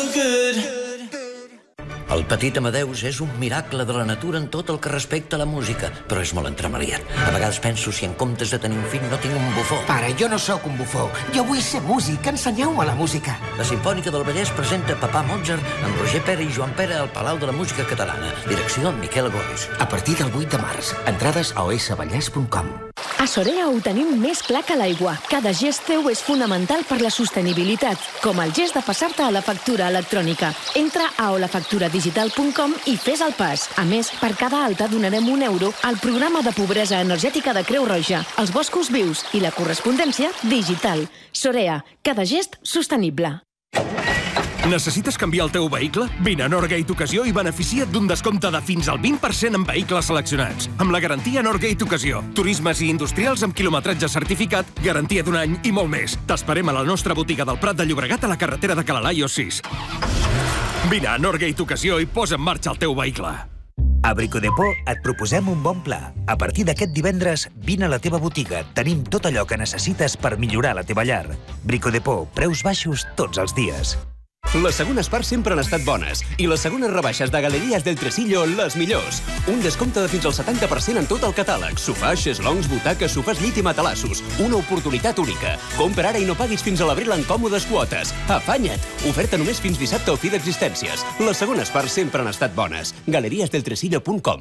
El petit Amadeus és un miracle de la natura en tot el que respecta a la música, però és molt entremaliat. A vegades penso si en comptes de tenir un fill no tinc un bufó. Pare, jo no sóc un bufó. Jo vull ser músic. Ensenyeu-me la música. La Simfònica del Vallès presenta Papà Mozart amb Roger Pera i Joan Pera al Palau de la Música Catalana. Direcció Miquel Goris. A partir del vuit de març. Entrades a o s vallès punt com. A Sorea ho tenim més clar que l'aigua. Cada gest teu és fonamental per la sostenibilitat, com el gest de passar-te a la factura electrònica. Entra a olafacturadigital punt com i fes el pas. A més, per cada alta donarem un euro al programa de pobresa energètica de Creu Roja, els boscos vius i la correspondència digital. Sorea, cada gest sostenible. Necessites canviar el teu vehicle? Vine a Norgate Ocasió i beneficia't d'un descompte de fins al vint per cent en vehicles seleccionats. Amb la garantia Norgate Ocasió. Turismes i industrials amb quilometratge certificat, garantia d'un any i molt més. T'esperem a la nostra botiga del Prat de Llobregat a la carretera de Calalaios sis. Vine a Norgate Ocasió i posa en marxa el teu vehicle. A Bricodepot et proposem un bon pla. A partir d'aquest divendres, vine a la teva botiga. Tenim tot allò que necessites per millorar la teva llar. Bricodepot, preus baixos tots els dies. Les segones parts sempre han estat bones i les segones rebaixes de Galeries del Tresillo, les millors. Un descompte de fins al setanta per cent en tot el catàleg. Sofàs, xeslongs, butaques, sofàs llit i matalassos. Una oportunitat única. Compra ara i no paguis fins a l'abril en còmodes quotes. Afanya't! Oferta només fins dissabte o fi d'existències. Les segones parts sempre han estat bones. Galeries del Tresillo punt com.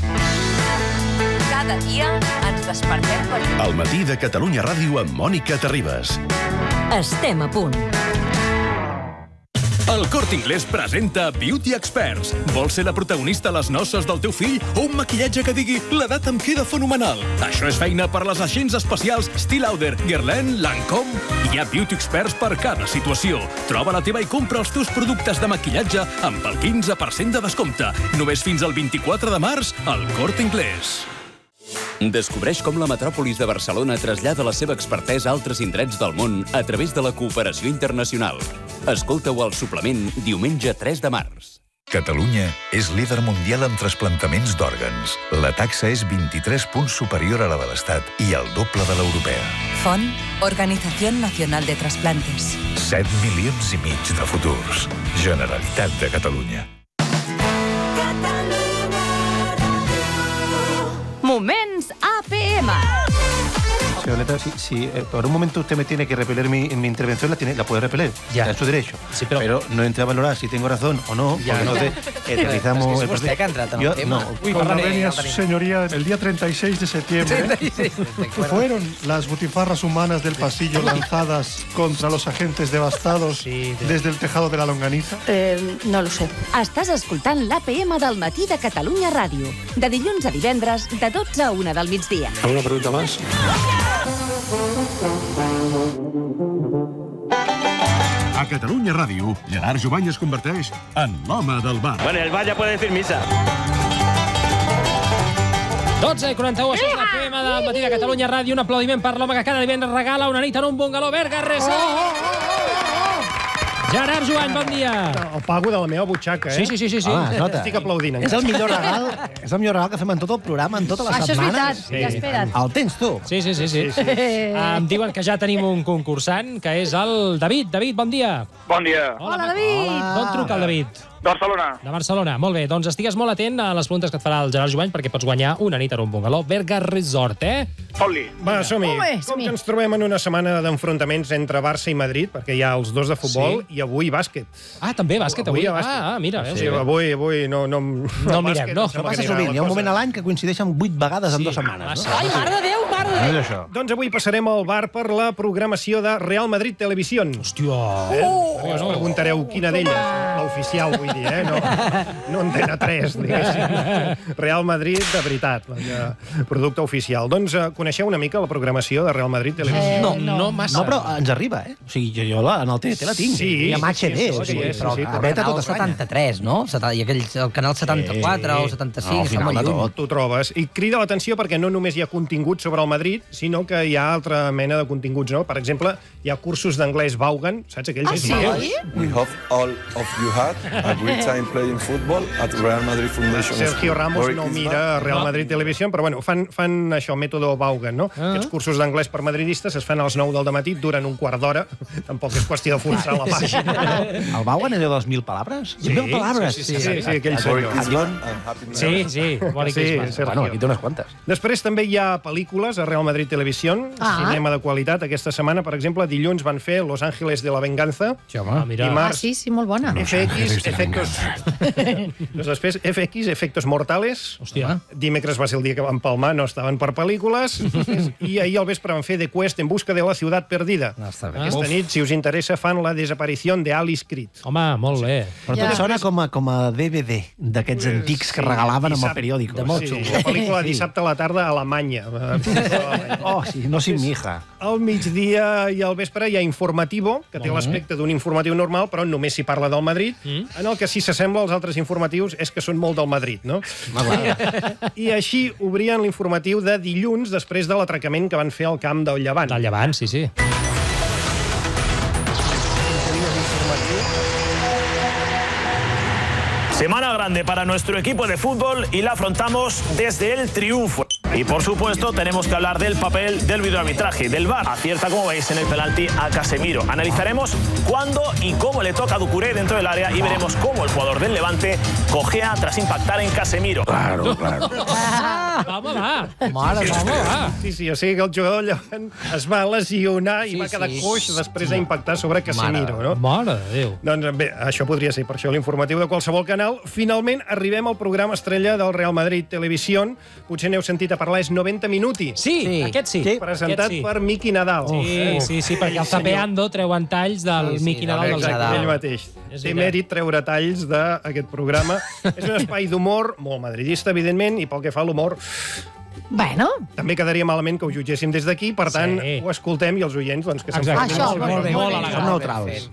Cada dia ens despertem per... El matí de Catalunya Ràdio amb Mònica Terribas. Estem a punt. El Corte Inglés presenta Beauty Experts. Vols ser la protagonista a les noces del teu fill o un maquillatge que digui l'edat em queda fenomenal? Això és feina per a les agents especials Steel Lauder, Guerlain, Lancôme. Hi ha Beauty Experts per cada situació. Troba la teva i compra els teus productes de maquillatge amb el quinze per cent de descompte. Només fins al vint-i-quatre de març al Corte Inglés. Descobreix com la metròpolis de Barcelona trasllada la seva expertesa a altres indrets del món a través de la cooperació internacional. Escolta-ho al suplement diumenge tres de març. Catalunya és líder mundial en trasplantaments d'òrgans. La taxa és vint-i-tres punts superior a la de l'Estat i el doble de l'europea. Font, Organización Nacional de Trasplantes. set milions i mig de futurs. Generalitat de Catalunya. M. Violeta, si, si eh, por un momento usted me tiene que repeler mi, mi intervención, la, tiene, la puede repeler. Ya. Está en su derecho. Sí, pero... pero no entre a valorar si tengo razón o no. Ya, porque no. entonces eh, realizamos... Es que és vostè que ha entrat en el tema. No. Uy, con la venia, señoría, el día treinta y seis de septiembre fueron las butifarras humanas del pasillo lanzadas contra los agentes devastados sí, de... desde el tejado de la longaniza. Eh, no lo sé. Estàs escoltant l'A P M del matí de Catalunya Ràdio. De dilluns a divendres, de dotze a una del migdia. ¿Alguna pregunta más? A Catalunya Ràdio, Gerard Jubany es converteix en l'home del bar. Bueno, el bar ya puede decir misa. dotze i quaranta-u, això és l'A P M del matí de Catalunya Ràdio. Un aplaudiment per l'home que cada divendres regala una nit en un bungaló. Berga Resa! Gerard Jubany, bon dia. El pago de la meva butxaca, eh? Sí, sí, sí, sí. sí. Ah, estic aplaudint. És el millor regal, és el millor regal que fem en tot el programa, en totes les Això és setmanes. veritat, ja espera't. El tens tu. Sí, sí, sí. sí. sí, sí. Em diuen que ja tenim un concursant, que és el David. David, bon dia. Bon dia. Hola, David. Hola. D'on truca el David? Barcelona. De Barcelona, molt bé. Doncs estigues molt atent a les preguntes que et farà el Gerard Jubany perquè pots guanyar una nit en un bungaló Berga Resort, eh? Fot-li. Va, som-hi. Home, Com som-hi. que ens trobem en una setmana d'enfrontaments entre Barça i Madrid, perquè hi ha els dos de futbol, Sí. i avui bàsquet. Ah, també bàsquet avui? Avui hi ha bàsquet. Ah, ah, mira, veus? Sí, avui, avui no... No, No mirem, no. Això passa sovint. Hi ha un moment a l'any que coincideixen vuit vegades en dues setmanes. No? Ai, mare de Déu, mare de No Déu. és això. Doncs avui passarem al bar per la programació de Real Madrid Televisió. Hòstia. Eh? Oh! Us preguntareu quina d'elles, l'oficial, vull dir, eh? No, no Antena tres, diguéssim. Real Madrid, de veritat, el producte oficial. Doncs eh, coneixeu una mica la programació de Real Madrid Televisió? Eh, No, no. no massa. No, però ens arriba, eh? O sigui, jo, jo la, en el T N T la tinc. Sí, I amb H D. sí, o sí, sigui, sí, però sí, a sí, beta Canal tot Espanya. setanta-tres, no? Seta- I aquell, el canal setanta-quatre o setanta-cinc, No, al està final molt de lluny. tot. T'ho trobes. I crida l'atenció perquè no només hi ha contingut sobre el Madrid, sinó que hi ha altra mena de continguts, no? Per exemple, hi ha cursos d'anglès Vaughan, saps aquells? Ah, sí? We hope all of you had a great time playing football at Real Madrid Foundation. Sergio Ramos Merry no Christmas. mira Real Madrid Televisió, però bueno, fan, fan això, mètode Vaughan, no? Ah. Aquests cursos d'anglès per madridistes es fan a les nou del matí, duren un quart d'hora, tampoc és qüestió de forçar la pàgina. El Vaughan és allò de les mil palabres? Sí, mil palabres? sí, sí, sí, sí, aquell Merry senyor. Christmas and Happy New Sí, Year. sí, Merry Sí, Christmas. Sergio. Bueno, aquí té unes quantes. Després també hi ha pel·lícules a Real Madrid Televisió, Ah. cinema de qualitat. Aquesta setmana, per exemple, dilluns van fer Los Ángeles de la Venganza. Sí, home, mira. Ah, Dimarts, sí, sí, molt bona. F X, efectos... doncs després, F X, efectos mortales. Hòstia. Dimecres va ser el dia que van palmar, no estaven per pel·lícules. I ahir al vespre van fer The Quest en busca de la ciutat perdida. No, està bé. Aquesta Uf. nit, si us interessa, fan la desaparició de Alice Creed. Home, molt bé. Però Ja. tot sona com a, com a D V D d'aquests antics que regalaven amb el periòdico. De molt sí, la pel·lícula dissabte a la tarda a Alemanya. Oh, sí, no sin mi hija. Al migdia i al vespre hi ha Informativo, que té l'aspecte d'un informatiu normal, però només s'hi parla del Madrid, en el que sí s'assembla als altres informatius és que són molt del Madrid, no? I així obrien l'informatiu de dilluns després de l'atracament que van fer al camp del Llevant. Del Llevant, sí, sí. Semana grande para nuestro equipo de fútbol y la afrontamos desde el triunfo. Y por supuesto tenemos que hablar del papel del videoarbitraje, del V A R. Acierta, como veis, en el penalti a Casemiro. Analizaremos cuándo y cómo le toca a Doucouré dentro del área y veremos cómo el jugador del Levante cojea tras impactar en Casemiro. Claro, claro. Home, va. Mare, Home, va. Sí, sí, o sigui que el jugador del Llevant es va lesionar i Sí, va quedar sí. coix després d'impactar sobre Casemiro, no? Mare de Déu. Doncs bé, això podria ser per això l'informatiu de qualsevol canal. Finalment arribem al programa estrella del Real Madrid Televisió. Potser n'heu sentit a parlar, és noventa Minuti. Sí, Sí. aquest sí. Presentat Aquest sí. per Miqui Nadal. Sí, sí, sí, perquè el Zapeando treuen talls del Sí, sí, Miqui del Nadal dels Miqui Nadal. Ell Zapeando. mateix. És Té veritat. mèrit treure talls d'aquest programa. És un espai d'humor, molt madridista, evidentment, i pel que fa a l'humor, Bueno, també quedaria malament que ho jutgéssim des d'aquí, per tant, Sí. ho escoltem i els oients, doncs, que se'n Exacte. facin Això, el molt seu bé, paper. molt elegant. Som neutrals.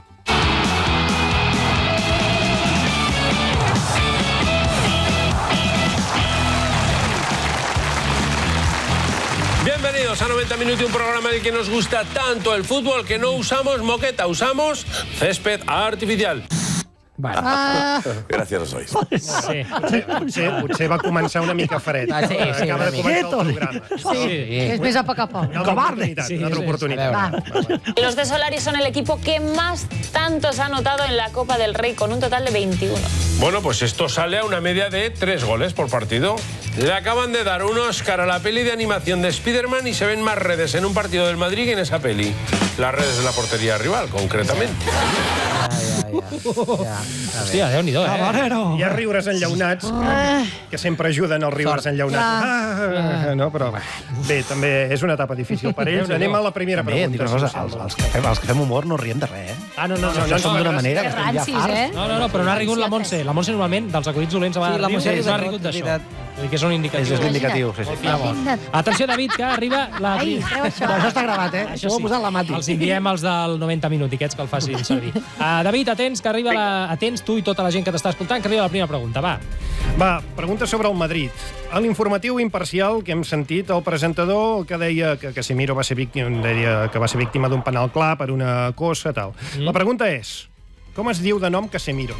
Bienvenidos a noventa Minutos, un programa en el que nos gusta tanto el fútbol que no usamos moqueta, usamos césped artificial. Bueno. Ah. Gràcies a sois. Sí. Potser, potser, potser va començar una mica fred. Ah, sí, sí, Acaba una de començar el mica. programa. sí. Després a poc a poc. Una altra oportunitat, Sí, una altra sí, oportunitat. Va. Los de Solari son el equipo que más tantos ha anotado en la Copa del Rey, con un total de veintiuno. Bueno, pues esto sale a una media de tres goles por partido. Le acaban de dar un Oscar a la peli de animación de Spider-Man y se ven más redes en un partido del Madrid que en esa peli. Las redes de la portería rival, concretamente. Hòstia, Déu-n'hi-do, eh? Hi ha riures enllaunats, que sempre ajuden els riures enllaunats. Ah, no, però bé, també és una etapa difícil per ells. Anem a la primera També, dic pregunta. una cosa, els, els, que fem, els que fem humor no riem de res, eh? Ah, no, no, no. no, no som d'una manera que estem ja rancis, farts. eh? No, no, no, però no ha rigut la Montse. La Montse normalment, dels acudits dolents, Sí, la Montse no ha ha rigut rigut, d'això. Vull dir que és un indicatiu. És l'indicatiu, sí, sí. Llavors, atenció, David, que arriba la... Ai, treu això. Això està gravat, eh? Això Això ho sí. ha posat la Mati. Els enviem els del noventa minutiquets que el facin servir. Uh, David, atents, que arriba la... Atents, tu i tota la gent que t'està escoltant, que arriba la primera pregunta, va. Va, pregunta sobre el Madrid. A l'informatiu imparcial que hem sentit, el presentador que deia que Casemiro va ser víctima, deia que va ser víctima d'un penal clar per una cosa, tal. Mm. La pregunta és, com es diu de nom Casemiro?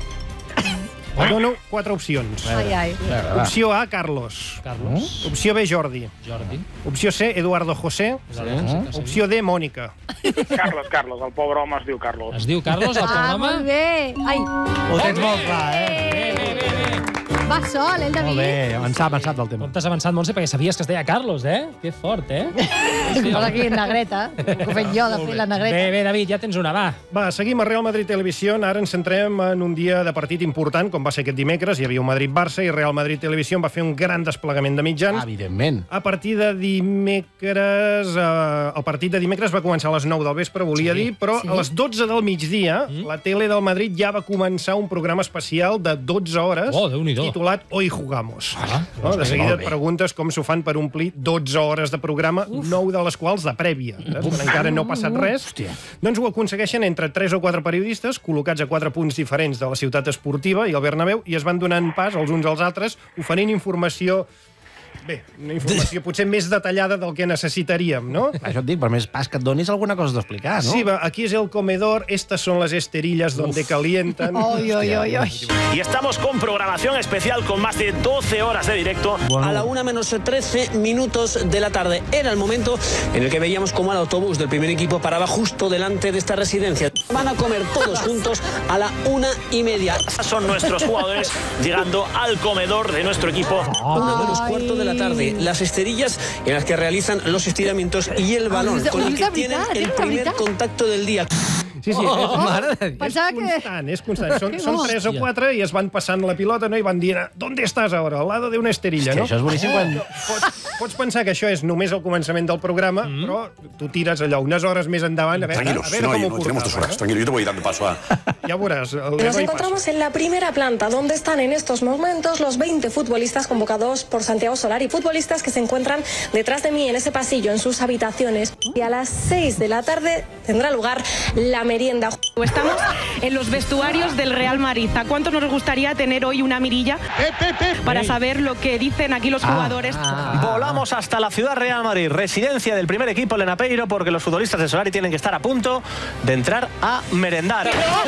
Et dono quatre opcions. Ai, ai. Opció A, Carlos. Carlos. Opció B, Jordi. Jordi. Opció C, Eduardo José. Opció D, Mònica. Carlos, Carlos, el pobre home es diu Carlos. Es diu Carlos, el Ah, pobre home? molt bé. Ai, Ho tens molt clar, eh? Bé, bé, bé, bé. va sol, eh, el Molt David. bé, avançat, avançat del tema. Com t'has avançat, Montse, perquè sabies que es deia Carlos, eh? Que fort, eh? Posa aquí negreta, que ho he fet jo, de fer la negreta. Bé, bé, David, ja tens una, va. Va, seguim a Real Madrid Televisió. Ara ens centrem en un dia de partit important, com va ser aquest dimecres. Hi havia un Madrid-Barça i Real Madrid Televisió va fer un gran desplegament de mitjans. Evidentment. A partir de dimecres... Eh, el partit de dimecres va començar a les nou del vespre, volia Sí, dir, però sí. a les dotze del migdia Mm. la tele del Madrid ja va començar un programa especial de dotze hores Oh, Déu-n'hi-do. titulat Hoy Jugamos. Ah, no? De doncs seguida molt et bé. preguntes com s'ho fan per omplir dotze hores de programa, nou de les quals de prèvia. Saps? Quan encara no ha passat res. Hòstia. Doncs ho aconsegueixen entre tres o quatre periodistes col·locats a quatre punts diferents de la ciutat esportiva i el Bernabéu i es van donant pas els uns als altres oferint informació... Bé, una informació potser més detallada del que necessitaríem, no? Això et dic, per més pas que et donis alguna cosa d'explicar, no? Sí, va, aquí es el comedor, estas son las esterillas donde calientan... Oi, oi, oi, oi. Y estamos con programación especial con más de doce horas de directo. A la una menos trece minutos de la tarde. Era el momento en el que veíamos cómo el autobús del primer equipo paraba justo delante de esta residencia. Van a comer todos juntos a la una y media. Son nuestros jugadores llegando al comedor de nuestro equipo. Una menos cuarto de la tarde. Las esterillas en las que realizan los estiramientos y el balón és de- con el és que de tienen veritat, el és de primer veritat. contacto del día. Sí, sí, Oh, és, mare és, de Déu. Pensava que- constant, és constant. Són, Que són bo. tres o quatre i es van passant la pilota, no? I van dient, ¿dónde estàs ara? Al lado de una esterilla, Hòstia, no? això és boníssim quan- Pots, pots pensar que això és només el començament del programa, mm. però tu tires allò unes hores més endavant a veure, Tranquilos, a veure no, com no, ho tenemos dos portava. horas. Tranquilo, yo te voy dando paso a... Ja veuràs. El Nos Leroy passa. encontramos en la primera planta, donde están en estos momentos los veinte futbolistas convocados por Santiago Solari, futbolistas que se encuentran detrás de mí en ese pasillo, en sus habitaciones. Y a las seis de la tarde tendrá lugar la merienda. Estamos en los vestuarios del Real Madrid. ¿A cuántos nos gustaría tener hoy una mirilla para saber lo que dicen aquí los jugadores? Volamos hasta la ciudad Real Madrid, residencia del primer equipo Lenapeiro, porque los futbolistas de Solari tienen que estar a punto de entrar a merendar.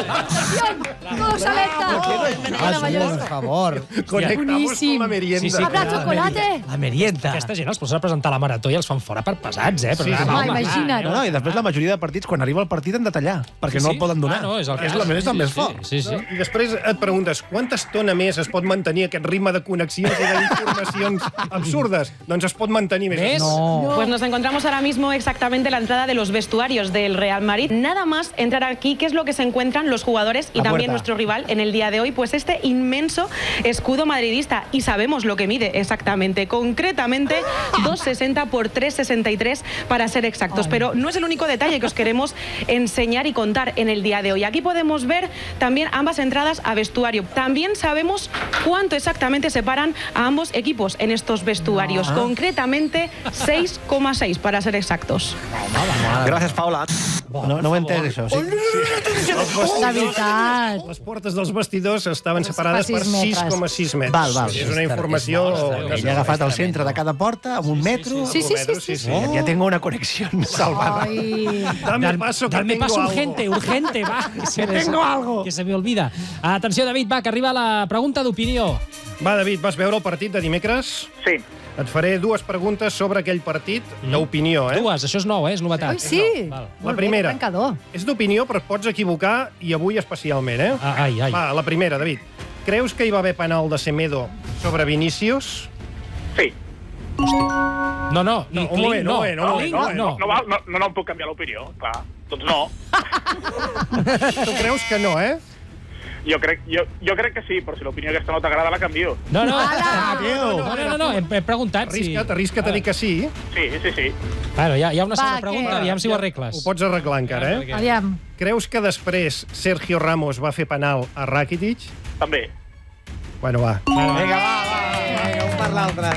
¡Vamos, Aleta! Por favor. Conectamos con la merienda. Sí, sí, Habrá clar. chocolate. La merienda. Aquesta gent els posa a presentar la marató i els fan fora per pesats, eh? Però Sí, va, sí. va, Home, home, imagina't. va, No, no, i després la majoria de partits, quan arriba el partit, han de tallar, perquè no el poden donar. Ah, no, és el és cas. la més Sí, sí, més sí, fort. Sí, sí. I després et preguntes quanta estona més es pot mantenir aquest ritme de connexions i d'informacions absurdes? Doncs es pot mantenir més. ¿Ves? No. Pues nos encontramos ahora mismo exactamente en la entrada de los vestuarios del Real Madrid. Nada más entrar aquí, ¿qué es lo que se encuentran los jugadores y La también puerta. nuestro rival en el día de hoy? Pues este inmenso escudo madridista. Y sabemos lo que mide exactamente. Concretamente, dos sesenta por tres sesenta y tres para ser exactos. Pero no es el único detalle que os queremos enseñar y contar en el día de hoy. Aquí podemos ver también ambas entradas a vestuario. También sabemos cuánto exactamente separan a ambos equipos en estos vestuarios. Concretamente, seis coma seis para ser exactos. Gracias, Paula. No, no ho he entès, això. Sí. De veritat. Les portes dels vestidors estaven separades per sis metres. sis coma sis metres. Val, val. És una informació... Ell ha agafat el centre de cada porta amb un metro. Sí, sí, sí, sí, sí. Ja tengo una conexión salvada. Ai. Dame paso, que Dame tengo paso algo. urgente, urgente, va. Que se, Que tengo algo. Que se me olvida. Atenció, David, va, que arriba la pregunta d'opinió. Va, David, vas veure el partit de dimecres? Sí. Et faré dues preguntes sobre aquell partit d'opinió, eh? Dues, això és nou, eh? És novetat. Ai, sí. Val. La primera. Tancador. És d'opinió, però et pots equivocar, i avui especialment, eh? Ah, ai, ai. Va, la primera, David. Creus que hi va haver penal de Semedo sobre Vinícius? Sí. No, no, No, un Kling, moment, no. un moment, un moment, Kling, un moment. no. No, val, no, no, no em puc canviar l'opinió, clar. Doncs no. Tu creus que no, eh? Jo crec, jo, jo crec que sí, però si l'opinió aquesta no t'agrada la canvio. No, no, Ah, no, no, no, no, hem, hem preguntat si... Arrisca't, arrisca't a dir que sí. Sí, sí, sí. Bueno, hi ha, hi ha una Va, segona què? pregunta, aviam si ho arregles. Ho pots arreglar encara, eh? Aviam. Creus que després Sergio Ramos va fer penal a Rakitic? També. Bueno, va. Vinga, va, va, vinga, un per l'altre.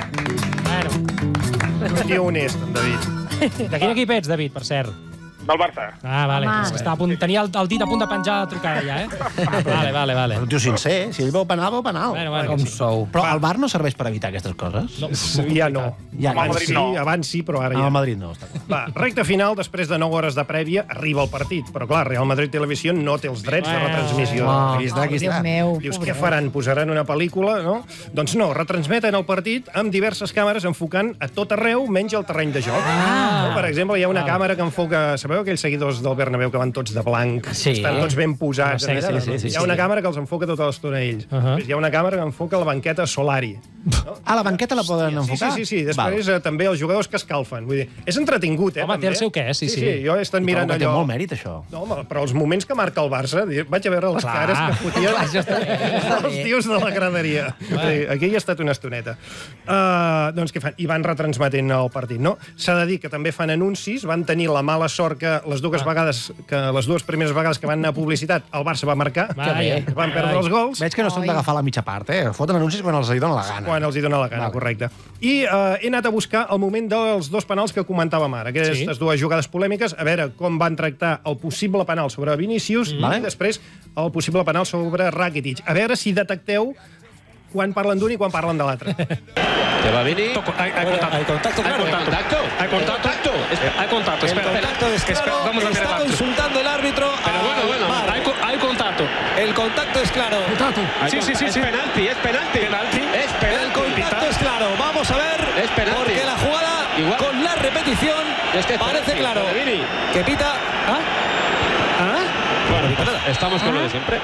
Bueno. Un tio honest, en David. De quin equip ets, David, per cert? Del Barça. Ah, vale. Home. És que estava a punt, tenia el, el dit a punt de penjar la trucada ja, eh? Vale, vale, vale. Un tio sincer, si ell veu penal, veu penal. Bueno, bueno, Com sí. sou? Però el Bar no serveix per evitar aquestes coses? No, Ja no. Ja, Amb el Abans Madrid sí, no. abans sí, però ara No, ja. el Madrid no. Està clar. Va, recta final, després de nou hores de prèvia, arriba el partit. Però clar, Real Madrid Televisió no té els drets de Bueno. retransmissió. Ah. Aquí està, aquí Déu està. meu. Dius, pobre. què faran? Posaran una pel·lícula, no? Doncs no, retransmeten el partit amb diverses càmeres enfocant a tot arreu, menys el terreny de joc. Ah. No? Per exemple, hi ha una Val. càmera que enfoca... Sabeu aquells seguidors del Bernabéu que van tots de blanc? Sí. Estan tots ben posats. Sí, sí, eh? sí, sí, hi ha sí. una càmera que els enfoca tota l'estona a ells. Uh -huh. Després hi ha una càmera que enfoca la banqueta Solari. Ah, la banqueta la poden Sí, enfocar? sí, sí, sí. Després eh, també els jugadors que escalfen. Vull dir, és entretingut, eh? Home, té també. el seu què, sí, sí. sí. Jo he estat mirant Però que té allò... molt mèrit, això. No, home, però els moments que marca el Barça, vaig a veure les Clar. cares que fotien Clar, això està bé, està els bé. tios de la graderia. Sí, aquí hi ha estat una estoneta. Uh, doncs què fan? I van retransmetent el partit, no? S'ha de dir que també fan anuncis, van tenir la mala sort que les dues vegades, que les dues primeres vegades que van anar a publicitat, el Barça va marcar, Que bé. van perdre els gols. Veig que no són d'agafar la mitja part, eh? Foten anuncis quan els hi dona la gana. Quan els hi dona la gana, Vale. correcte. I uh, he anat a buscar el moment dels dos penals que comentàvem ara, aquestes Sí. dues jugades polèmiques, a veure com van tractar el possible penal sobre Vinícius Vale. i després el possible penal sobre Rakitic. A veure si detecteu quan parlen d'un i quan parlen de l'altre. Que va Vini. Hay, hay contacto. Hay contacto, claro. Hay contacto. Hay contacto. Hay contacto. El Espera, contacto es espera, claro, vamos a ver el está árbitro. consultando el árbitro. Pero bueno, bueno, Vale. hay, co- hay contacto. El contacto es claro. Sí, sí, sí, Es sí. penalti, es penalti. Penalti. Es El penalti. contacto es claro. Vamos a ver. Es penalti. Porque la jugada Igual. con la repetición Es que es parece penalti, claro. lo de Vini. Que pita. ¿Ah? ¿Ah? Bueno, estamos con lo de siempre.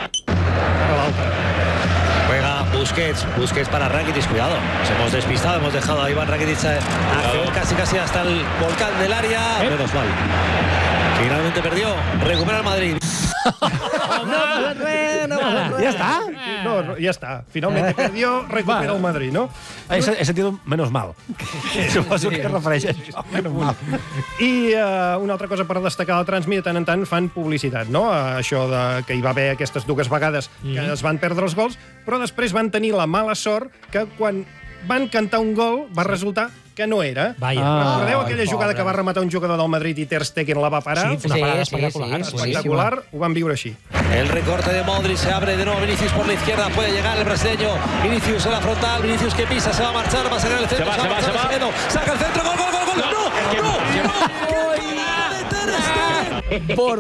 Juega Busquets, Busquets para Rakitic, cuidado. Nos hemos despistado, hemos dejado a Iván Rakitic a acceder casi casi hasta el volcán del área. Menos mal. Finalmente perdió, recupera el Madrid. Ja està? No, no, ja està. Finalment perdió, recupera el Madrid, no? He, he sentit un menos mal. Suposo que es refereix a això. Menos mal. I uh, una altra cosa per destacar del Transmi, de tant en tant fan publicitat, no? Uh, això de, que hi va haver aquestes dues vegades que es van perdre els gols, però després van tenir la mala sort que quan van cantar un gol va resultar que no era. Vaya. Ah, recordeu aquella Ai, jugada pobre. que va rematar un jugador del Madrid i Ter Stegen la va parar? Sí, una parada espectacular. Espectacular, ho van viure així. El recorte de Modric, se abre de nuevo Vinicius por la izquierda, puede llegar el brasileño. Vinicius en la frontal, Vinicius que pisa, se va a marchar, va a sacar el centro, Se va, se va, se va, a marchar se va. Brasileño, saca el centro, gol, gol, gol, gol. No, no, no, por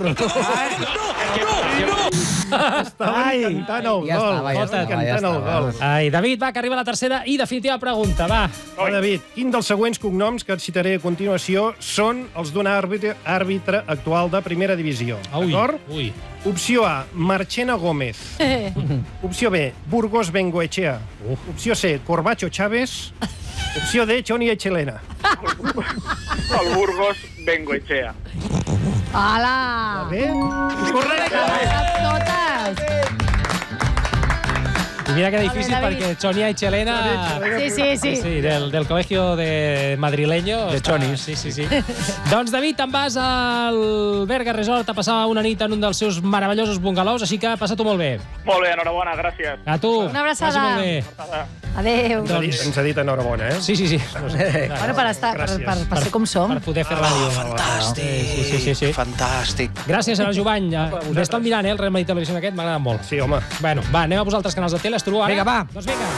Estaven cantant el Ja gol. estava, ja Estaven estava, ja cantant el estava. gol. Ai, David, va, que arriba la tercera i definitiva pregunta, va. Va, David, quin dels següents cognoms que et citaré a continuació són els d'un àrbitre, àrbitre actual de primera divisió? Ui, D'acord? ui. Opció A, Marchena Gómez. Opció B, Burgos Bengoechea. Opció C, Corbacho Chávez. Opció D, Choni Echelena. El Burgos Bengoechea. Hola! Bé? Correcte! Totes! I mira que difícil A ver, David. perquè Chonia y Chelena... Sí, sí, sí. Sí, del, del colegio de madrileño. De està- Chonis. Sí, sí, sí. Doncs, David, te'n vas al Berga Resort a passar una nit en un dels seus meravellosos bungalows, així que passa-t'ho molt bé. Molt bé, enhorabona, gràcies. A tu. Una abraçada. Vagi molt bé. Adéu. Ens ha dit, ens ha dit enhorabona, eh? Sí, sí, sí. Bueno, per, estar, per, per, per ser com som. Per poder fer ràdio. Fantàstic, Sí, sí, sí, sí. fantàstic. Gràcies, Gerard Jubany. M'he estat mirant, eh, el Real Madrid Televisió aquest, m'ha agradat molt. Sí, home. Bueno, va, anem a posar altres canals de tele. Estru, ara. Vinga, va. Doncs vinga.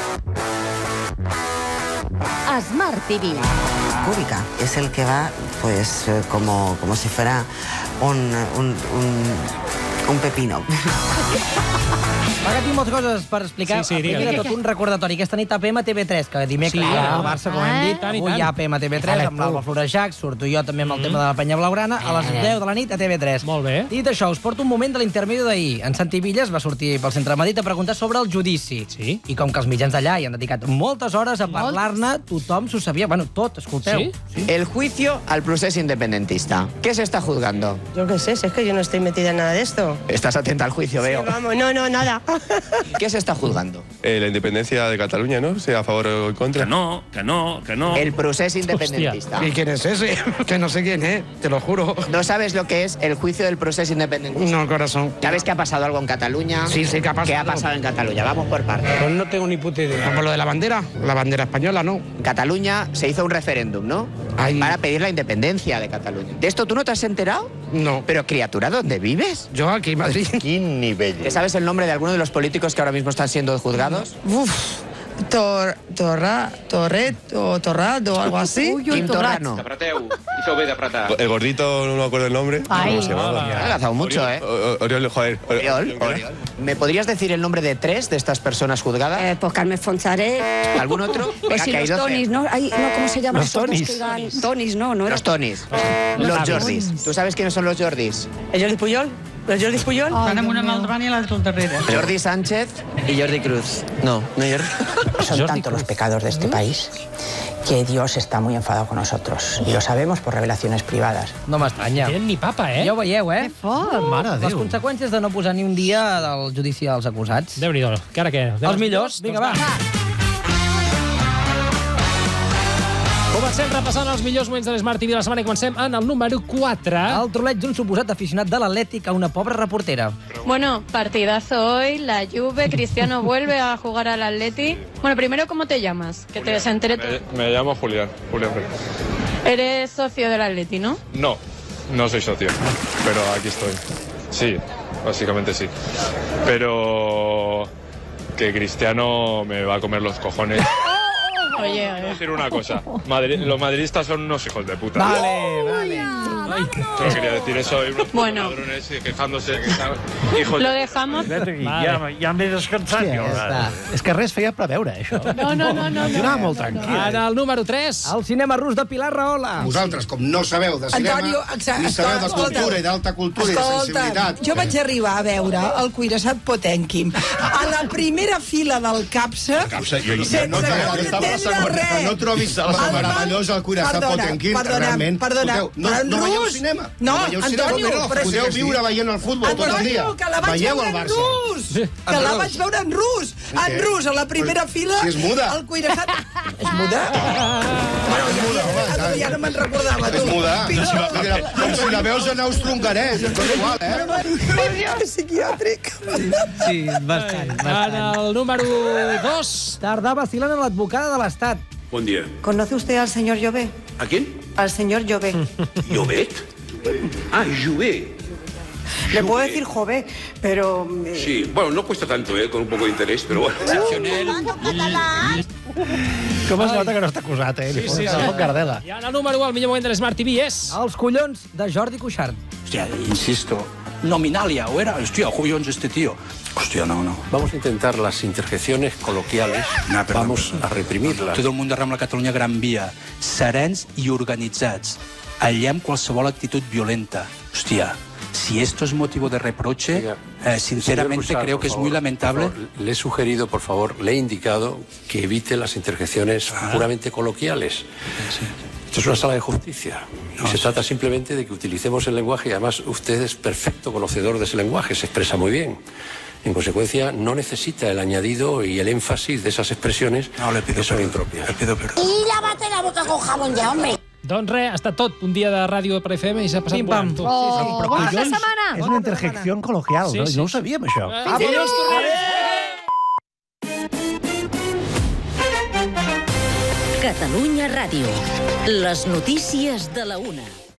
Smart T V. Cúbica es el que va pues eh, como, como si fuera un, un, un Un pepino. Va, que tinc moltes coses per explicar. Sí, sí, digue, Primer de digue. tot, un recordatori. Aquesta nit a P M T V tres, que dimecres Sí, hi ha ah. el Barça, com hem dit. Tant i Avui tant. hi ha P M T V tres, amb l'Alba Florejac. Surto jo també amb el tema de la penya blaugrana. A les deu de la nit a T V tres. Molt bé. Dit això, us porto un moment de l'intermèdio d'ahir. En Santi Villas va sortir pel centre de Madrid a preguntar sobre el judici. Sí. I com que els mitjans d'allà hi han dedicat moltes hores a parlar-ne, tothom s'ho sabia. Bueno, tot, escolteu. Sí? Sí. El juicio al procés independentista. ¿Qué se está juzgando? Yo qué sé, si es que yo no estoy metida en nada de esto. Estás atenta al juicio, veo. Sí, vamos, no, no, nada. ¿Qué se está juzgando? Eh, la independencia de Cataluña, ¿no? ¿Sea a favor o en contra? Que no, que no, que no. El procés independentista. ¿Y quién es ese? Que no sé quién es, te lo juro. ¿No sabes lo que es el juicio del procés independentista? No, corazón. ¿Sabes que ha pasado algo en Cataluña? Sí, sí, que ha pasado. ¿Qué ha pasado en Cataluña? Vamos por partes. Pues no tengo ni puta idea. Como lo de la bandera, la bandera española, ¿no? En Cataluña se hizo un referéndum, ¿no? Ay. Para pedir la independencia de Cataluña. ¿De esto tú no te has enterado? No. Pero, criatura, ¿dónde vives? Yo aquí en Madrid. ¿Qué nivel? ¿Te sabes el nombre de alguno de los políticos que ahora mismo están siendo juzgados? Uf, tor, torra, torret o torrado o algo así. Quim Torrano. El gordito, no me acuerdo el nombre. Ay. ¿Cómo se llamaba? Ha adelgazado mucho, ¿eh? O- o- Oriol, joder. Oriol, Oriol. ¿Me podrías decir el nombre de tres de estas personas juzgadas? Eh, pues Carmen Fonsaret. ¿Algún otro? Pues Venga, sí, que hay los doce. Tonis, ¿no? Ay, no, ¿cómo se llaman Los esos dos Tonis. que van? Tonis, no, no era. Los Tonis. Los Jordis. ¿Tú sabes quiénes son los Jordis? ¿El Jordi Puyol? ¿El Jordi Puyol? Ay, Dios mío. Davant i l'altre al darrere. Jordi Sánchez y Jordi Cruz. No, no hay Jordi. Son tantos los pecados de este país que Dios está muy enfadado con nosotros. Y lo sabemos por revelaciones privadas. No m'estranya. Tenen ni papa, eh? Ja ho veieu, eh? Que fort. Mare de Les Déu. conseqüències de no posar ni un dia del judici als acusats. Déu-n'hi-do. Que ara què? Els millors. Vinga, va. Comencem repassant els millors moments de l'Smart T V de la setmana i comencem en el número quatre. El troleig d'un suposat aficionat de l'Atlètic a una pobra reportera. Bueno, partidazo hoy, la Juve, Cristiano vuelve a jugar al Atleti. Bueno, primero, ¿cómo te llamas? Que te se entere todo. Me, me llamo Julián. Julián Pérez. Eres socio del Atleti, ¿no? No, no soy socio, pero aquí estoy. Sí, básicamente sí. Pero que Cristiano me va a comer los cojones. Oye, Voy a oye. decir una cosa. Madri- los madridistas son unos hijos de puta. Vale, vale. No quería decir eso. Hay unos Bueno. ladrones quejándose. Que están hijos Lo de... dejamos. Ja, ja m'he descansat, Hòstia, jo. ja és que res feia preveure, això. No, no, no, no. Jo anava no, molt no, no. tranquil. En el número tres. El cinema rus de Pilar Rahola. Vosaltres, com no sabeu de cinema, Antonio, exacte, ni sabeu de escolta, cultura i d'alta cultura i de sensibilitat. jo vaig arribar a veure el cuirassat Potemkin a la primera fila del CAPSA, Capsa, jo, jo, sense no, no, entendre res. no trobis El van- meravellós el cuirassat Perdona, Potemkin, perdona, realment. perdona, Escolteu, no, però en no veieu rus- cinema? No, veieu cinema? Antonio, Però però podeu sí. viure veient el futbol tot el dia. Antonio, que la vaig Veieu veure el en Barça. rus! Que En la rus. vaig veure en rus! En Què? rus, a la primera fila. si és muda. El cuirassat... És muda? Bueno, és muda, home, Ja, ja no me'n recordava, tu. És muda. Però- Com si la veus en austrohongarès, és tot igual, eh? És psiquiàtric. Sí, bastant, En bastant. el número dos. Tardà vacilant amb l'advocada de l'Estat. Buen día. ¿Conoce usted al señor Llobé? ¿A quién? Al señor Llobé. ¿Llobet? Ah, Llobet. Le puedo decir Jové, pero... eh, Sí, bueno, no cuesta tanto, ¿eh? Con un poco de interés, pero bueno. Com es nota que no està acusat, eh? Li Sí, fot- sí, li sí. fot Gardela. I en el número un, el millor moment de l'Smart T V és... Els collons de Jordi Cuixart. Hostia, insisto. Nominalia, ¿o era? Hostia, Julián este tío. Hostia, no, no. Vamos a intentar las interjecciones coloquiales, No, perdó. vamos a reprimirlas. Tot el món arreu la Catalunya Gran Via. Serens i organitzats. Allem qualsevol actitud violenta. Hostia, si esto es motivo de reproche, eh, sinceramente Señor Cuixart, creo por por que es favor, muy lamentable. por favor, le he sugerido, por favor, le he indicado que evite las interjecciones puramente coloquiales. Esto es una sala de justicia. Y se trata simplemente de que utilicemos el lenguaje, y además usted es perfecto conocedor de ese lenguaje, se expresa muy bien. En consecuencia, no necesita el añadido y el énfasis de esas expresiones que son impropias. Y lávate la boca con jabón ya, hombre. Doncs res, ha estat tot un dia de ràdio per F M i s'ha passat Pim-pam. volant. tu. Oh, Però bona collons, setmana! és una interjecció col·loquial, Sí, no? sí, No ho sí. sabíem, això. Fins dilluns, tornem! Catalunya Ràdio. Les notícies de la una.